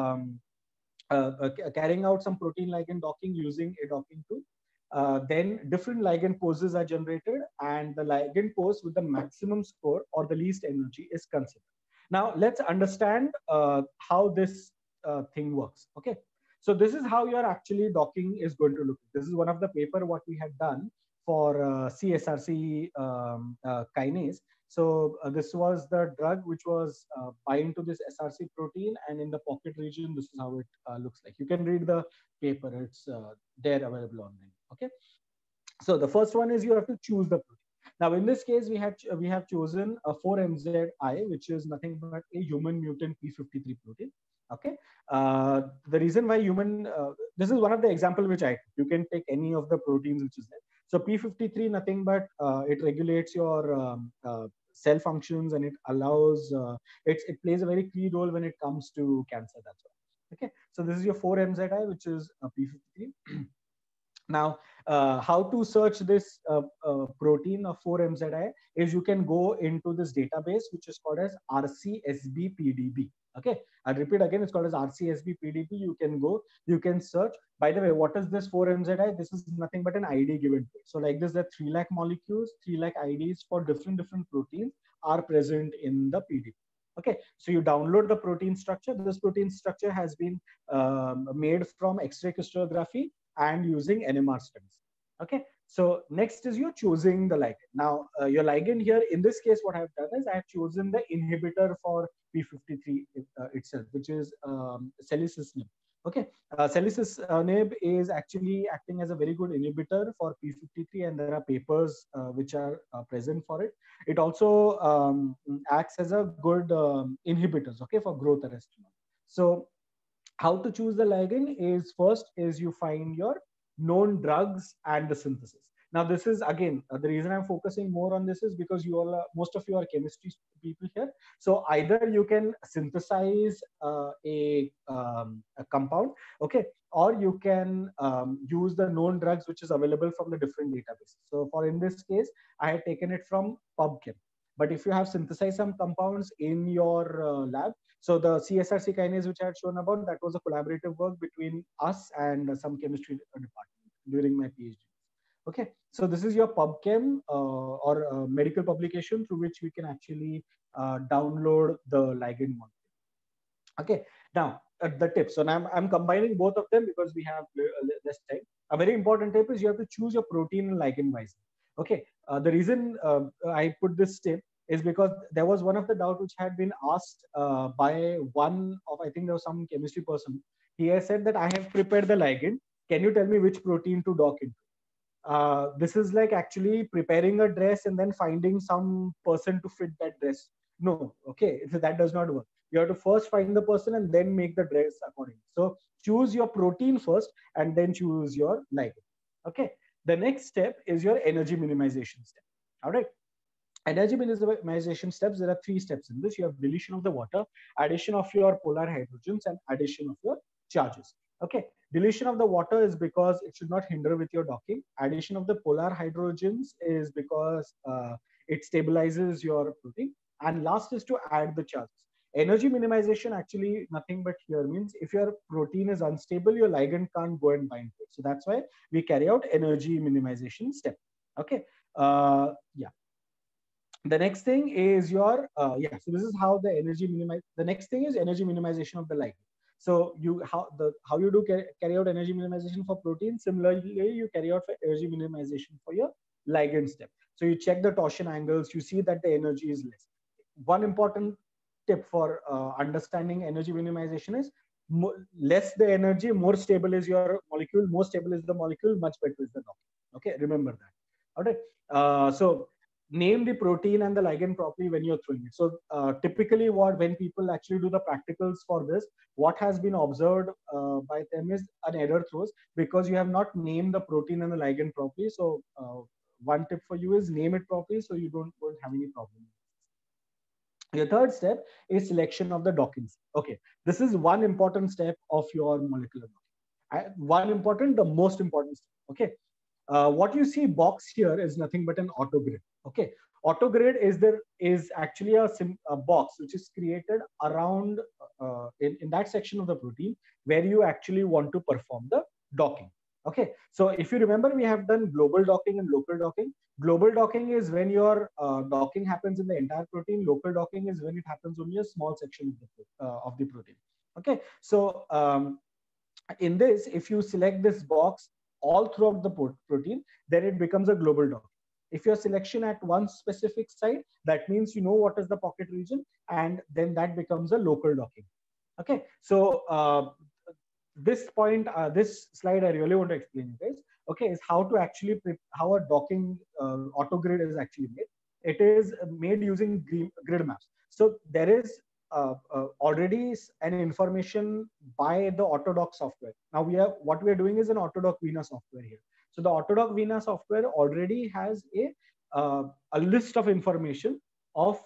some protein ligand docking using a docking tool. Then different ligand poses are generated, and the ligand pose with the maximum score or the least energy is considered. Now let's understand how this thing works. Okay, so this is how your actually docking is going to look. This is one of the paper what we had done for CSRC kinase. So this was the drug which was bind to this SRC protein, and in the pocket region, this is how it looks like. You can read the paper; it's there available online. Okay. So the first one is you have to choose the protein. Now, in this case, we have chosen a 4-MZI, which is nothing but a human mutant p53 protein. Okay. The reason why this is one of the example which you can take any of the proteins which is there. So p53, nothing but it regulates your cell functions, and it allows it plays a very key role when it comes to cancer. That's all. Okay. So this is your 4-MZI, which is p53. Now, how to search this protein of 4-MZI is you can go into this database, which is called as RCSB-PDB. Okay, I'll repeat again, it's called as RCSB-PDB. You can go, you can search. By the way, what is this 4-MZI? This is nothing but an ID given to it. So like this, there are 3 lakh molecules, 3 lakh IDs for different proteins are present in the PDB. Okay, so you download the protein structure. This protein structure has been made from X-ray crystallography and using NMR studies. Okay, so next is you're choosing the ligand. Now, your ligand here, in this case, what I've done is I have chosen the inhibitor for p53 itself, which is Celicicnib. Okay, Celicicnib is actually acting as a very good inhibitor for p53, and there are papers which are present for it. It also acts as a good inhibitors, okay, for growth arrestin. So how to choose the ligand is first is you find your known drugs and the synthesis. Now, this is again the reason I'm focusing more on this is because you all most of you are chemistry people here. So either you can synthesize a compound, okay, or you can use the known drugs which is available from the different databases. So for in this case, I had taken it from PubChem. But if you have synthesized some compounds in your lab, so the CSRC kinase which I had shown about, that was a collaborative work between us and some chemistry department during my PhD. Okay, so this is your PubChem or medical publication through which we can actually download the ligand molecule. Okay, now the tips. So now I'm combining both of them because we have less time. A very important tip is you have to choose your protein and ligand wisely. Okay, the reason I put this tip is because there was one of the doubt which had been asked by one of, I think there was some chemistry person. He has said that I have prepared the ligand. Can you tell me which protein to dock into? This is like actually preparing a dress and then finding some person to fit that dress. No, okay, so that does not work. You have to first find the person and then make the dress accordingly. So choose your protein first and then choose your ligand. Okay, the next step is your energy minimization step. All right. Energy minimization steps, there are 3 steps in this. You have deletion of the water, addition of your polar hydrogens, and addition of your charges. Okay, deletion of the water is because it should not hinder with your docking. Addition of the polar hydrogens is because it stabilizes your protein. And last is to add the charges. Energy minimization actually nothing but here means if your protein is unstable, your ligand can't go and bind to it. So that's why we carry out energy minimization step. Okay, yeah. The next thing is your so this is how the energy minimize. The next thing is energy minimization of the ligand. So how you do carry out energy minimization for protein. Similarly, you carry out for energy minimization for your ligand step. So you check the torsion angles. You see that the energy is less. One important tip for understanding energy minimization is less the energy, more stable is your molecule. More stable is the molecule, much better is the docking. Okay, remember that. All right. So name the protein and the ligand properly when you're throwing it. So typically when people actually do the practicals for this, what has been observed by them is an error throws because you have not named the protein and the ligand properly. So one tip for you is name it properly so you don't have any problem. Your third step is selection of the dockings. Okay, this is one important step of your molecular docking. The most important step. Okay, what you see box here is nothing but an autogrid. Okay, autogrid is actually a box which is created around in that section of the protein where you actually want to perform the docking. Okay, so if you remember, we have done global docking and local docking. Global docking is when your docking happens in the entire protein. Local docking is when it happens only a small section of the protein. Okay, so in this, if you select this box, all throughout the protein, then it becomes a global docking. If your selection at one specific site, that means you know what is the pocket region, and then that becomes a local docking. Okay, so this point, this slide, I really want to explain you guys. Okay, is how to actually how a docking auto grid is actually made. It is made using grid maps. So there is already an information by the Autodock software. Now what we are doing is an Autodock Vina software here. So the Autodock Vina software already has a list of information of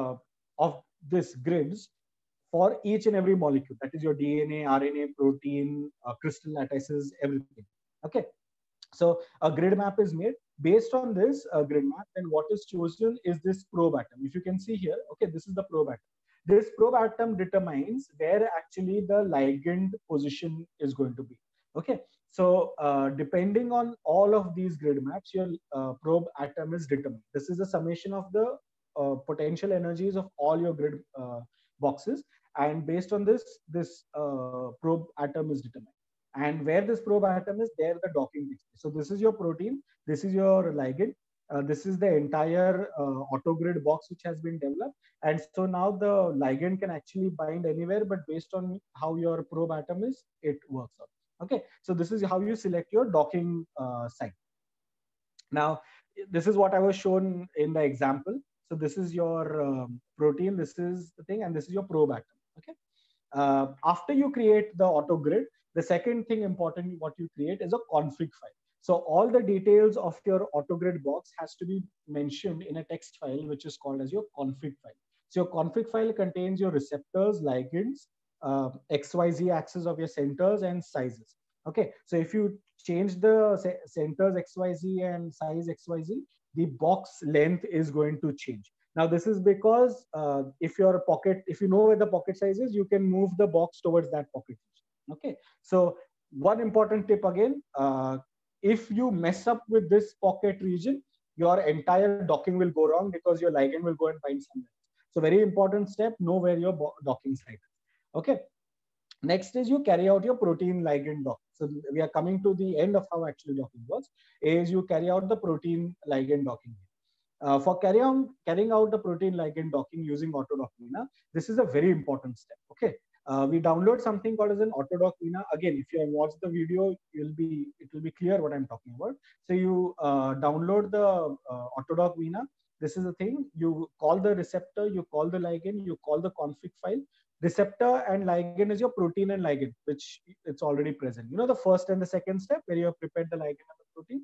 this grids for each and every molecule. That is your DNA, RNA, protein, crystal lattices, everything. Okay. So a grid map is made. Based on this grid map, and what is chosen is this probe atom. If you can see here, okay, this is the probe atom. This probe atom determines where actually the ligand position is going to be. Okay, so depending on all of these grid maps, your probe atom is determined. This is a summation of the potential energies of all your grid boxes, and based on this, this probe atom is determined. And where this probe atom is, there the docking takes place. So this is your protein, this is your ligand, this is the entire autogrid box which has been developed. And so now the ligand can actually bind anywhere, but based on how your probe atom is, it works out. Okay, so this is how you select your docking site. Now, this is what I was shown in the example. So this is your protein, this is the thing, and this is your probe atom. Okay, after you create the auto grid, the second thing important what you create is a config file. So all the details of your auto grid box has to be mentioned in a text file, which is called as your config file. So your config file contains your receptors, ligands, XYZ axis of your centers and sizes. Okay, so if you change the centers XYZ and size XYZ, the box length is going to change. Now this is because if you know where the pocket size is, you can move the box towards that pocket. Okay, so one important tip again, if you mess up with this pocket region, your entire docking will go wrong because your ligand will go and find somewhere. So very important step, know where your docking site is. Okay, next is you carry out your protein ligand dock. So we are coming to the end of how actually docking works, is you carry out the protein ligand docking. For carrying out the protein ligand docking using Autodock Vina, this is a very important step. Okay, we download something called as an Autodock Vina. Again, if you have watched the video, it will be clear what I'm talking about. So you download the Autodock Vina. This is the thing. You call the receptor, you call the ligand, you call the config file. Receptor and ligand is your protein and ligand, which it's already present. You know the first and the second step where you have prepared the ligand and the protein.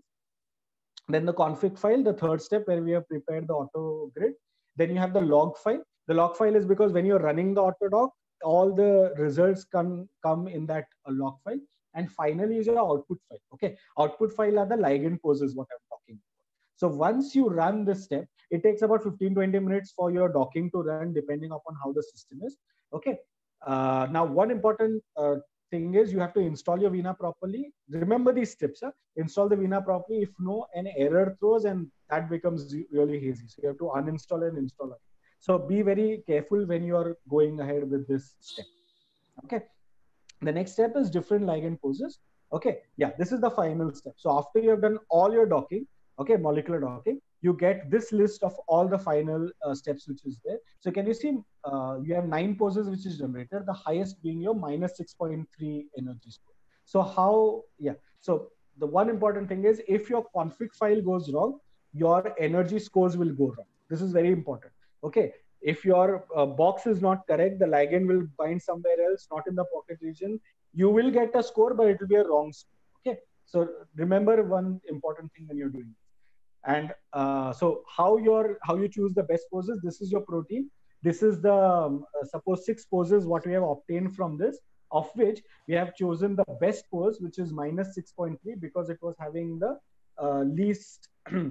Then the config file, the third step where we have prepared the auto grid. Then you have the log file. The log file is because when you're running the Autodock, all the results come in that log file. And finally is your output file. Okay, output file are the ligand poses, what I'm talking about. So once you run this step, it takes about 15-20 minutes for your docking to run, depending upon how the system is. Okay, now one important thing is you have to install your Vina properly. Remember these steps. Install the Vina properly. If no, an error throws and that becomes really hazy. So you have to uninstall and install it. So be very careful when you are going ahead with this step. Okay. The next step is different ligand poses. Okay. Yeah, this is the final step. So after you have done all your docking, okay, molecular docking, you get this list of all the final steps which is there. So can you see you have 9 poses which is generated, the highest being your minus 6.3 energy score. So how, yeah. So the one important thing is if your config file goes wrong, your energy scores will go wrong. This is very important. Okay. If your box is not correct, the ligand will bind somewhere else, not in the pocket region. You will get a score, but it will be a wrong score. Okay. So remember one important thing when you're doing this. And so how you choose the best poses, this is your protein. This is the, suppose 6 poses what we have obtained from this, of which we have chosen the best pose, which is minus 6.3, because it was having the least,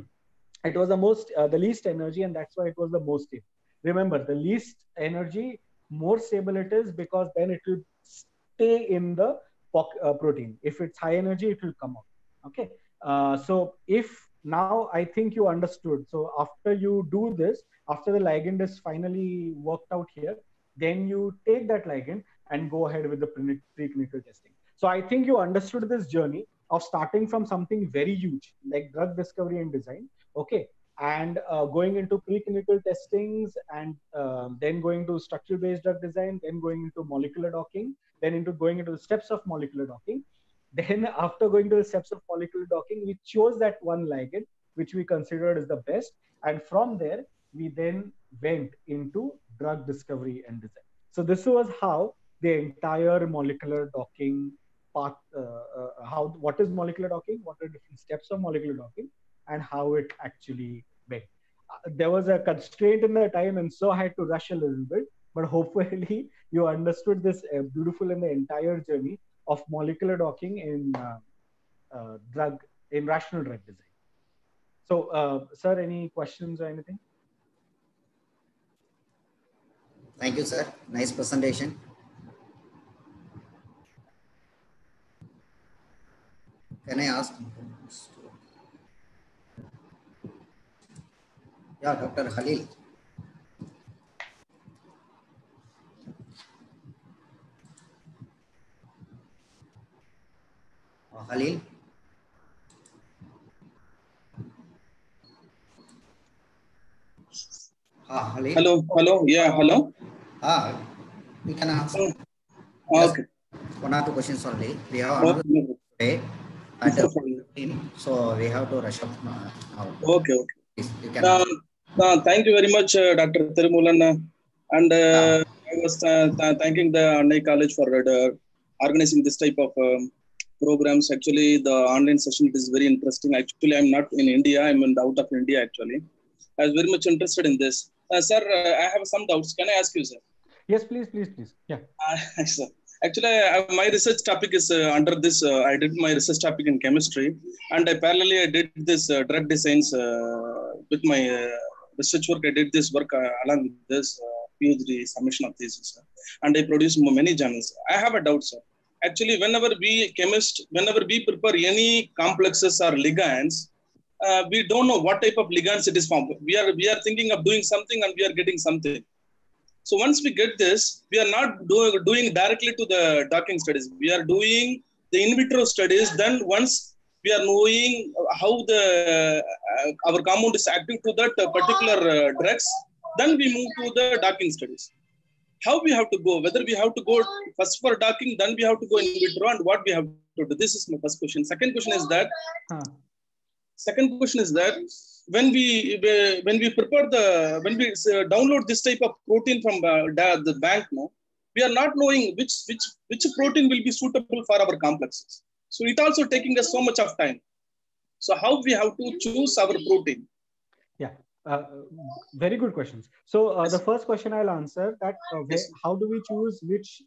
it was the least energy, and that's why it was the most stable. Remember, the least energy, more stable it is, because then it will stay in the protein. If it's high energy, it will come out. Okay. So if now I think you understood. So after you do this, after the ligand is finally worked out here, then you take that ligand and go ahead with the preclinical testing. So I think you understood this journey. of starting from something very huge like drug discovery and design, okay, and going into preclinical testings, and then going to structure based drug design, then going into molecular docking, then into going into the steps of molecular docking. Then after going to the steps of molecular docking, we chose that one ligand which we considered as the best, and from there we then went into drug discovery and design. So this was how the entire molecular docking path, what is molecular docking, what are different steps of molecular docking, and how it actually went. There was a constraint in the time, and so I had to rush a little bit, but hopefully you understood this beautiful and the entire journey of molecular docking in rational drug design. So, sir, any questions or anything? Thank you, sir. Nice presentation. Can I ask? Yeah, Dr. Khalil. Khalil. Khalil. Hello. Yeah, hello. We can ask. Okay. One or two questions only. We have another today at 15, so we have to rush up now. Okay. Please, you can thank you very much, Dr. Thirumalan. And I was thanking the Annai College for organizing this type of programs. Actually, the online session is very interesting. Actually, I'm not in India. I'm out of India, actually. I was very much interested in this. Sir, I have some doubts. Can I ask you, sir? Yes, please. Yeah. Sir. Actually, my research topic is under this. I did my research topic in chemistry, and parallelly I did this drug designs with my research work. I did this work along with this PhD submission of thesis, and I produced many journals. I have a doubt, sir. Actually, whenever we prepare any complexes or ligands, we don't know what type of ligands it is from. We are thinking of doing something, and we are getting something. So once we get this, we are not doing directly to the docking studies. We are doing the in vitro studies. Then once we are knowing how our compound is active to that particular drugs, then we move to the docking studies. How we have to go? Whether we have to go first for docking, then we have to go in vitro, and what we have to do. This is my first question. Second question is that. When we download this type of protein from the bank, we are not knowing which protein will be suitable for our complexes. So it also taking us so much of time. So how we have to choose our protein? Yeah, very good questions. So the first question I'll answer that how do we choose which?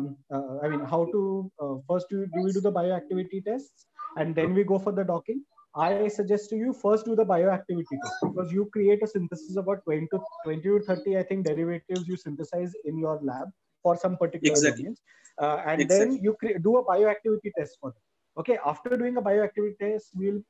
How to first do we do the bioactivity tests and then we go for the docking? I suggest to you first do the bioactivity test, because you create a synthesis about 20 to 30, I think, derivatives you synthesize in your lab for some particular domains. And then you do a bioactivity test for them. Okay, after doing a bioactivity test,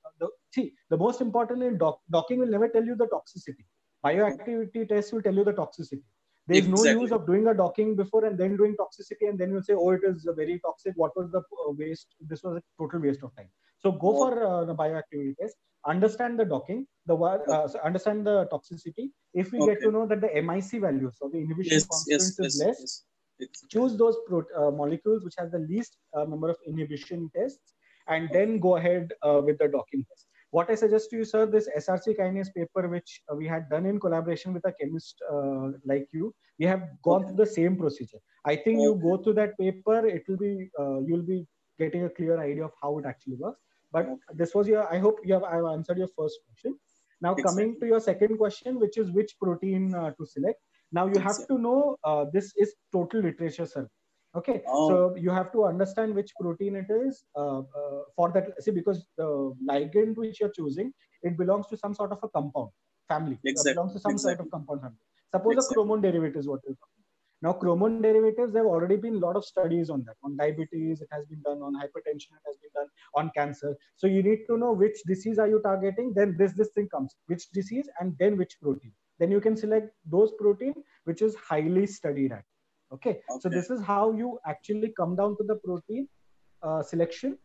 the most important in docking will never tell you the toxicity. Bioactivity test will tell you the toxicity. There is no use of doing a docking before and then doing toxicity, and then you'll say, oh, it is very toxic. What was the waste? This was a total waste of time. So go for the bioactivity test, understand the docking, understand the toxicity. If we get to know that the MIC values, so the inhibition constant is less, choose those molecules which has the least number of inhibition tests, and then go ahead with the docking test. What I suggest to you, sir, this SRC kinase paper, which we had done in collaboration with a chemist like you, we have gone through the same procedure. I think you go through that paper, it will be, you'll be getting a clear idea of how it actually works. But this was I hope I've answered your first question. Now coming to your second question, which is which protein to select. Now you have to know, this is total literature, sir. Okay, so you have to understand which protein it is for that. See, because the ligand which you're choosing, it belongs to some sort of a compound family. It belongs to some sort of compound family. Suppose a chromone derivative is what we're talking about. Now, chromone derivatives, there have already been a lot of studies on that. On diabetes, it has been done. On hypertension, it has been done. On cancer. So you need to know which disease are you targeting. Then this thing comes. Which disease and then which protein. Then you can select those protein which is highly studied at. Okay. So this is how you actually come down to the protein selection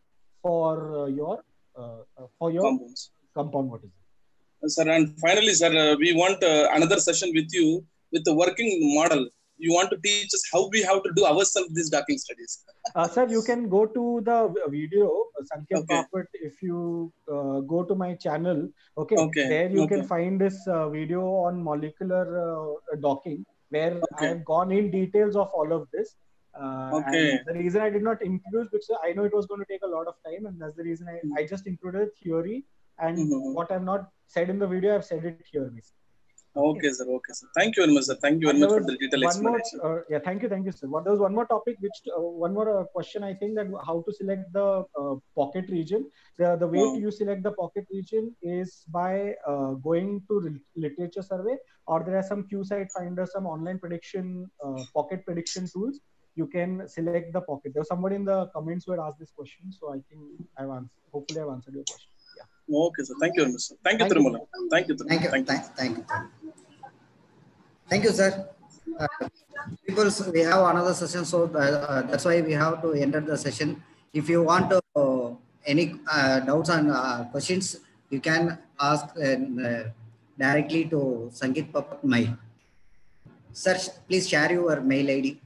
for your compounds. compound. What is it? Sir, and finally, sir, we want another session with you with the working model. You want to teach us how we have to do ourselves these docking studies. Sir, you can go to the video, Sanket Okay. Bapat, if you go to my channel. Okay. Okay. There you Okay. can find this video on molecular docking, where I Okay. have gone in details of all of this. Okay. And the reason I did not introduce, because I know it was going to take a lot of time, and that's the reason I just included theory, and what I've not said in the video, I've said it here. Okay, sir. Okay, sir. Thank you very much, sir. Thank you very much for the detailed explanation. Yeah, thank you, sir. There was one more topic, which one more question. I think that how to select the pocket region. The way you select the pocket region is by going to literature survey, or there are some QSite finder, some online prediction, pocket prediction tools. You can select the pocket. There was somebody in the comments who had asked this question, so I think I've answered. Hopefully, I've answered your question. Yeah. Okay, sir. Thank you very much, sir. Thank you, Tirumala. Thank you. Thank you. Thank you. Thank you, sir. People, we have another session, so that's why we have to enter the session. If you want any doubts and questions, you can ask directly to Sangeet Bapat mail. Sir, please share your mail ID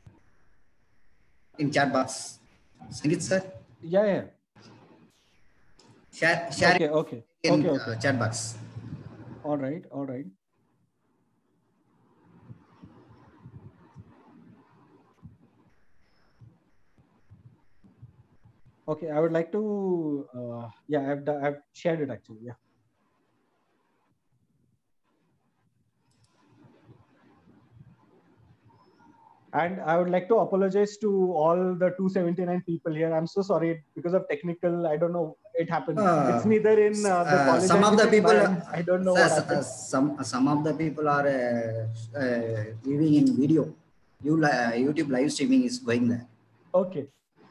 in chat box. Sangeet, sir? Yeah. Share okay. in Okay. Chat box. All right. Okay, I would like to, I've shared it actually, yeah. And I would like to apologize to all the 279 people here. I'm so sorry because of technical, I don't know, it happened. It's neither in the college. Some of the people, I don't know what happened. Some of the people are viewing in video. YouTube live streaming is going there. Okay.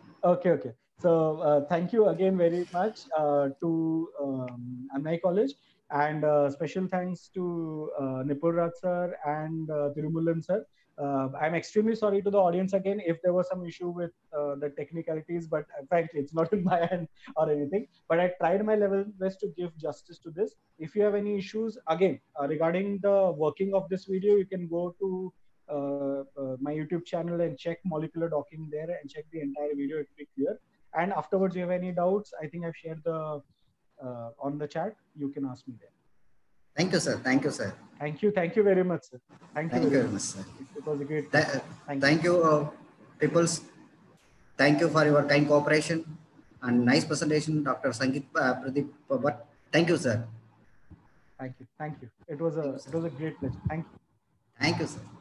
So thank you again very much to Annai College, and special thanks to Nipur Raj sir and Tirumulan sir. I'm extremely sorry to the audience again if there was some issue with the technicalities, but frankly, it's not in my hand or anything. But I tried my level best to give justice to this. If you have any issues, again, regarding the working of this video, you can go to my YouTube channel and check molecular docking there and check the entire video. It will be clear. And afterwards, you have any doubts, I think I've shared the on the chat. You can ask me there. Thank you, sir. Thank you, sir. Thank you very much, sir. Thank you very much, sir. It was a great. Thank you, peoples. Thank you for your kind cooperation and nice presentation, Dr. Sangeet Pradeep Bapat. Thank you, sir. Thank you. It was a great pleasure. Thank you. Thank you, sir.